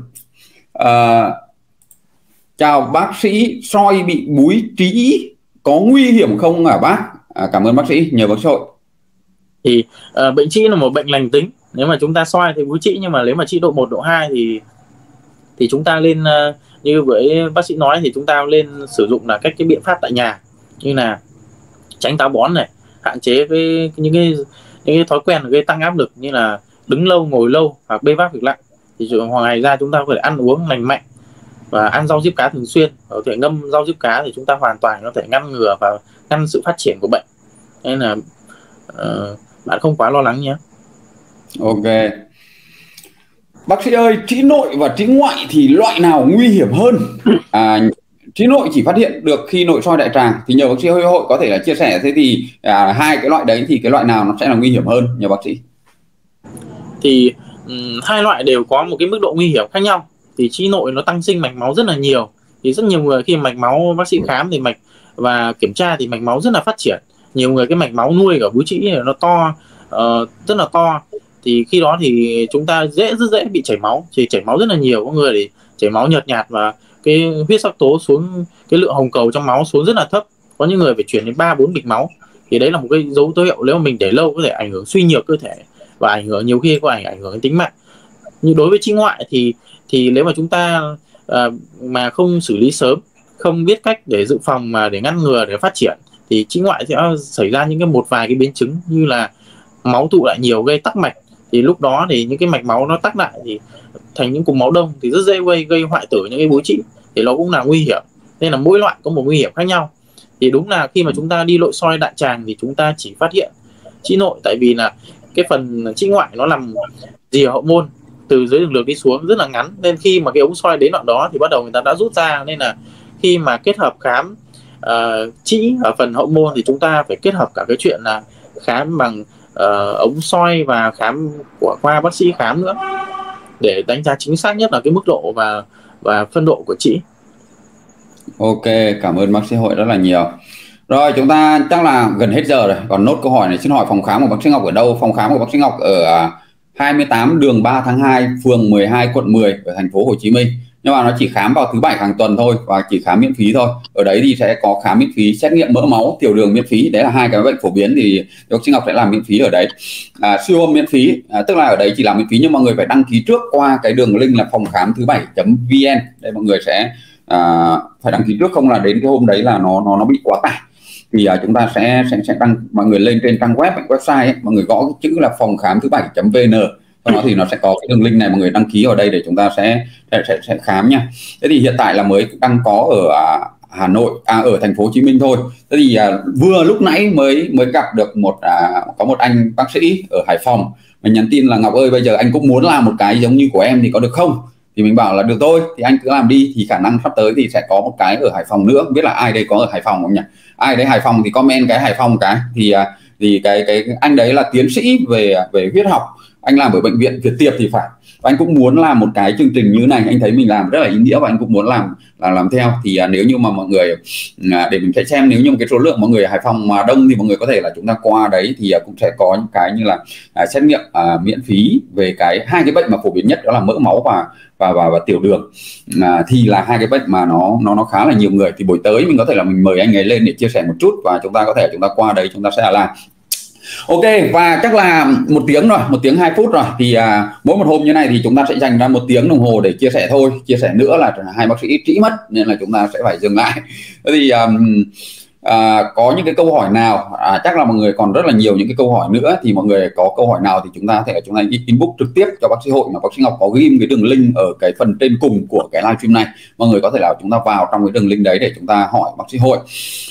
Chào bác sĩ, soi bị búi trĩ có nguy hiểm không hả bác? Cảm ơn bác sĩ, nhờ bác sĩ Hội. Thì bệnh trĩ là một bệnh lành tính. Nếu mà chúng ta soi thì búi trĩ, nhưng mà nếu mà trĩ độ 1, độ 2 thì chúng ta lên như với bác sĩ nói thì chúng ta lên sử dụng là các cái biện pháp tại nhà, như là tránh táo bón này, hạn chế những cái thói quen gây tăng áp lực như là đứng lâu, ngồi lâu hoặc bê vác việc nặng. Thì ngoài ra chúng ta có thể ăn uống lành mạnh và ăn rau diếp cá thường xuyên. Có thể ngâm rau diếp cá thì chúng ta hoàn toàn có thể ngăn ngừa và ngăn sự phát triển của bệnh, nên là bạn không quá lo lắng nhé. Ok. Bác sĩ ơi, trĩ nội và trĩ ngoại thì loại nào nguy hiểm hơn? Trĩ nội chỉ phát hiện được khi nội soi đại tràng, thì nhờ bác sĩ Hội có thể là chia sẻ. Thế thì hai cái loại đấy thì cái loại nào nó sẽ là nguy hiểm hơn, nhờ bác sĩ? Thì hai loại đều có một cái mức độ nguy hiểm khác nhau. Thì trĩ nội nó tăng sinh mạch máu rất là nhiều, thì rất nhiều người khi mạch máu bác sĩ khám thì mạch và kiểm tra thì mạch máu rất là phát triển. Nhiều người cái mạch máu nuôi ở búi trĩ nó to, rất là to, thì khi đó thì chúng ta rất dễ bị chảy máu, thì chảy máu rất là nhiều, có người thì chảy máu nhợt nhạt và cái huyết sắc tố xuống, cái lượng hồng cầu trong máu xuống rất là thấp, có những người phải chuyển đến 3-4 bịch máu. Thì đấy là một cái dấu hiệu nếu mà mình để lâu có thể ảnh hưởng suy nhược cơ thể và ảnh hưởng, nhiều khi có ảnh hưởng đến tính mạng. Nhưng đối với trĩ ngoại thì nếu mà chúng ta mà không xử lý sớm, không biết cách để dự phòng mà để ngăn ngừa, để phát triển, thì trĩ ngoại sẽ xảy ra những một vài cái biến chứng như là máu tụ lại nhiều gây tắc mạch. Thì lúc đó thì những cái mạch máu nó tắc lại thì thành những cục máu đông, thì rất dễ gây hoại tử những cái búi trĩ, thì nó cũng là nguy hiểm. Nên là mỗi loại có một nguy hiểm khác nhau. Thì đúng là khi mà chúng ta đi nội soi đại tràng thì chúng ta chỉ phát hiện trĩ nội, tại vì là cái phần trĩ ngoại nó nằm rìa hậu môn từ dưới đường ruột đi xuống rất là ngắn, nên khi mà cái ống soi đến đoạn đó thì bắt đầu người ta đã rút ra. Nên là khi mà kết hợp khám trĩ ở phần hậu môn thì chúng ta phải kết hợp cả cái chuyện là khám bằng ống soi và khám qua bác sĩ khám nữa, để đánh giá chính xác nhất là cái mức độ và phân độ của trĩ. Ok, cảm ơn bác sĩ Hội rất là nhiều. Rồi, chúng ta chắc là gần hết giờ rồi, còn nốt câu hỏi này. Xin hỏi phòng khám của bác sĩ Ngọc ở đâu? Phòng khám của bác sĩ Ngọc ở 28 đường 3 tháng 2, phường 12, quận 10 ở thành phố Hồ Chí Minh. Nhưng mà nó chỉ khám vào thứ 7 hàng tuần thôi và chỉ khám miễn phí thôi. Ở đấy thì sẽ có khám miễn phí, xét nghiệm mỡ máu, tiểu đường miễn phí. Đấy là hai cái bệnh phổ biến thì bác sĩ Ngọc sẽ làm miễn phí ở đấy. Siêu âm miễn phí, tức là ở đấy chỉ làm miễn phí nhưng mọi người phải đăng ký trước qua cái đường link là phòng khám thứ 7.vn. Đây mọi người sẽ phải đăng ký trước, không là đến cái hôm đấy là nó bị quá tải. Thì chúng ta sẽ đăng, mọi người lên trên trang website ấy, mọi người gõ cái chữ là phòng khám thứ 7.vn, sau đó thì nó sẽ có cái đường link này, mọi người đăng ký ở đây để chúng ta sẽ khám nha. Thế thì hiện tại là mới đang có ở Hà Nội, ở thành phố Hồ Chí Minh thôi. Thế thì vừa lúc nãy mới gặp được có một anh bác sĩ ở Hải Phòng, mình nhắn tin là Ngọc ơi, bây giờ anh cũng muốn làm một cái giống như của em thì có được không? Thì mình bảo là được thôi, thì anh cứ làm đi, thì khả năng sắp tới thì sẽ có một cái ở Hải Phòng nữa. Không biết là ai đây có ở Hải Phòng không nhỉ? Ai đấy Hải Phòng thì comment cái Hải Phòng cái. Thì cái anh đấy là tiến sĩ về huyết học, anh làm ở bệnh viện Việt Tiệp thì phải. Và anh cũng muốn làm một cái chương trình như này, anh thấy mình làm rất là ý nghĩa và anh cũng muốn làm theo. Thì nếu như mà mọi người để mình sẽ xem, nếu như cái số lượng mọi người ở Hải Phòng mà đông thì mọi người có thể là chúng ta qua đấy thì cũng sẽ có những cái như là xét nghiệm miễn phí về hai cái bệnh mà phổ biến nhất, đó là mỡ máu và tiểu đường. Thì là hai cái bệnh mà nó khá là nhiều người. Thì buổi tới mình có thể là mình mời anh ấy lên để chia sẻ một chút và chúng ta có thể chúng ta qua đấy chúng ta sẽ làm. Ok, và chắc là 1 tiếng rồi, 1 tiếng 2 phút rồi. Thì mỗi một hôm như này thì chúng ta sẽ dành ra 1 tiếng đồng hồ để chia sẻ thôi. Chia sẻ nữa là hai bác sĩ trĩ mất nên là chúng ta sẽ phải dừng lại. Thế thì có những cái câu hỏi nào, chắc là mọi người còn rất là nhiều những cái câu hỏi nữa, thì mọi người có câu hỏi nào thì chúng ta inbox trực tiếp cho bác sĩ Hội, mà bác sĩ Ngọc có ghim cái đường link ở cái phần trên cùng của cái livestream này. Mọi người có thể là chúng ta vào trong cái đường link đấy để chúng ta hỏi bác sĩ Hội.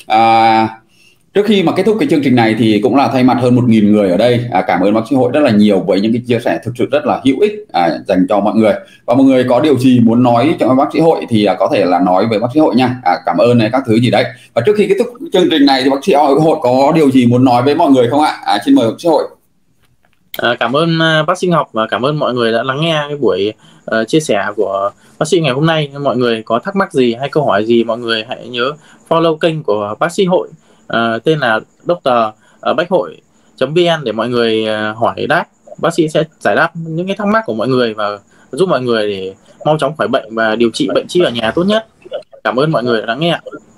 Trước khi mà kết thúc cái chương trình này thì cũng là thay mặt hơn 1.000 người ở đây cảm ơn bác sĩ Hội rất là nhiều với những cái chia sẻ thực sự rất là hữu ích dành cho mọi người. Và mọi người có điều gì muốn nói cho bác sĩ Hội thì có thể là nói với bác sĩ Hội nha. Cảm ơn này các thứ gì đấy. Và trước khi kết thúc chương trình này thì bác sĩ Hội có điều gì muốn nói với mọi người không ạ? Xin mời bác sĩ Hội. Cảm ơn bác sĩ Ngọc và cảm ơn mọi người đã lắng nghe cái buổi chia sẻ của bác sĩ ngày hôm nay. Mọi người có thắc mắc gì hay câu hỏi gì, mọi người hãy nhớ follow kênh của bác sĩ Hội, tên là Dr. Bách Hội.vn để mọi người hỏi đáp. Bác sĩ sẽ giải đáp những cái thắc mắc của mọi người và giúp mọi người để mau chóng khỏi bệnh và điều trị bệnh trĩ ở nhà tốt nhất. Cảm ơn mọi người đã lắng nghe.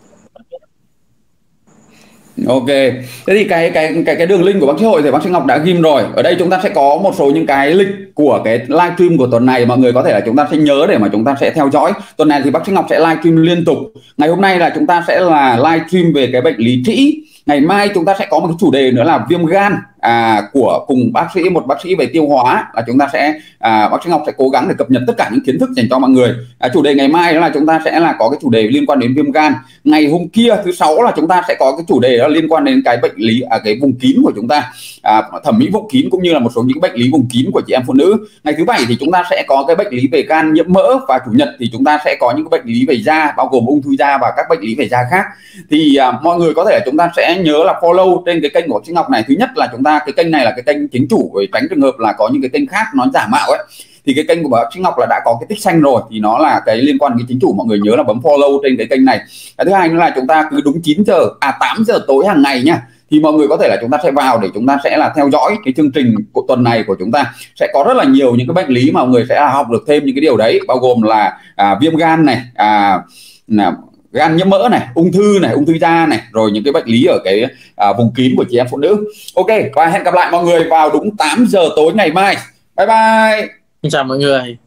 Ok, thế thì cái đường link của bác sĩ Hội thì bác sĩ Ngọc đã ghim rồi. Ở đây chúng ta sẽ có một số những cái link của cái livestream của tuần này, mọi người có thể là chúng ta sẽ nhớ để mà chúng ta sẽ theo dõi. Tuần này thì bác sĩ Ngọc sẽ livestream liên tục. Ngày hôm nay là chúng ta sẽ là livestream về cái bệnh lý trĩ. Ngày mai chúng ta sẽ có một cái chủ đề nữa là viêm gan của cùng một bác sĩ về tiêu hóa, là chúng ta sẽ bác sĩ Ngọc sẽ cố gắng để cập nhật tất cả những kiến thức dành cho mọi người. Chủ đề ngày mai đó là chúng ta sẽ là có cái chủ đề liên quan đến viêm gan. Ngày hôm kia thứ Sáu là chúng ta sẽ có cái chủ đề đó liên quan đến cái bệnh lý cái vùng kín của chúng ta, thẩm mỹ vùng kín cũng như là một số những bệnh lý vùng kín của chị em phụ nữ. Ngày thứ Bảy thì chúng ta sẽ có cái bệnh lý về gan nhiễm mỡ, và Chủ nhật thì chúng ta sẽ có những cái bệnh lý về da bao gồm ung thư da và các bệnh lý về da khác. Thì mọi người có thể là chúng ta sẽ nhớ là follow trên cái kênh của bác sĩ Ngọc này. Thứ nhất là chúng ta cái kênh này là cái kênh chính chủ, để tránh trường hợp là có những cái kênh khác nó giả mạo ấy. Thì cái kênh của bác sĩ Ngọc là đã có cái tích xanh rồi, thì nó là cái liên quan đến chính chủ, mọi người nhớ là bấm follow trên cái kênh này. Cái thứ hai nữa là chúng ta cứ đúng 8 giờ tối hàng ngày nhá, thì mọi người có thể là chúng ta sẽ vào để chúng ta sẽ là theo dõi cái chương trình của tuần này của chúng ta. Sẽ có rất là nhiều những cái bệnh lý mà mọi người sẽ học được thêm những cái điều đấy, bao gồm là viêm gan này, gan nhiễm mỡ này, ung thư da này, rồi những cái bệnh lý ở cái vùng kín của chị em phụ nữ. Ok, và hẹn gặp lại mọi người vào đúng 8 giờ tối ngày mai. Bye bye. Xin chào mọi người.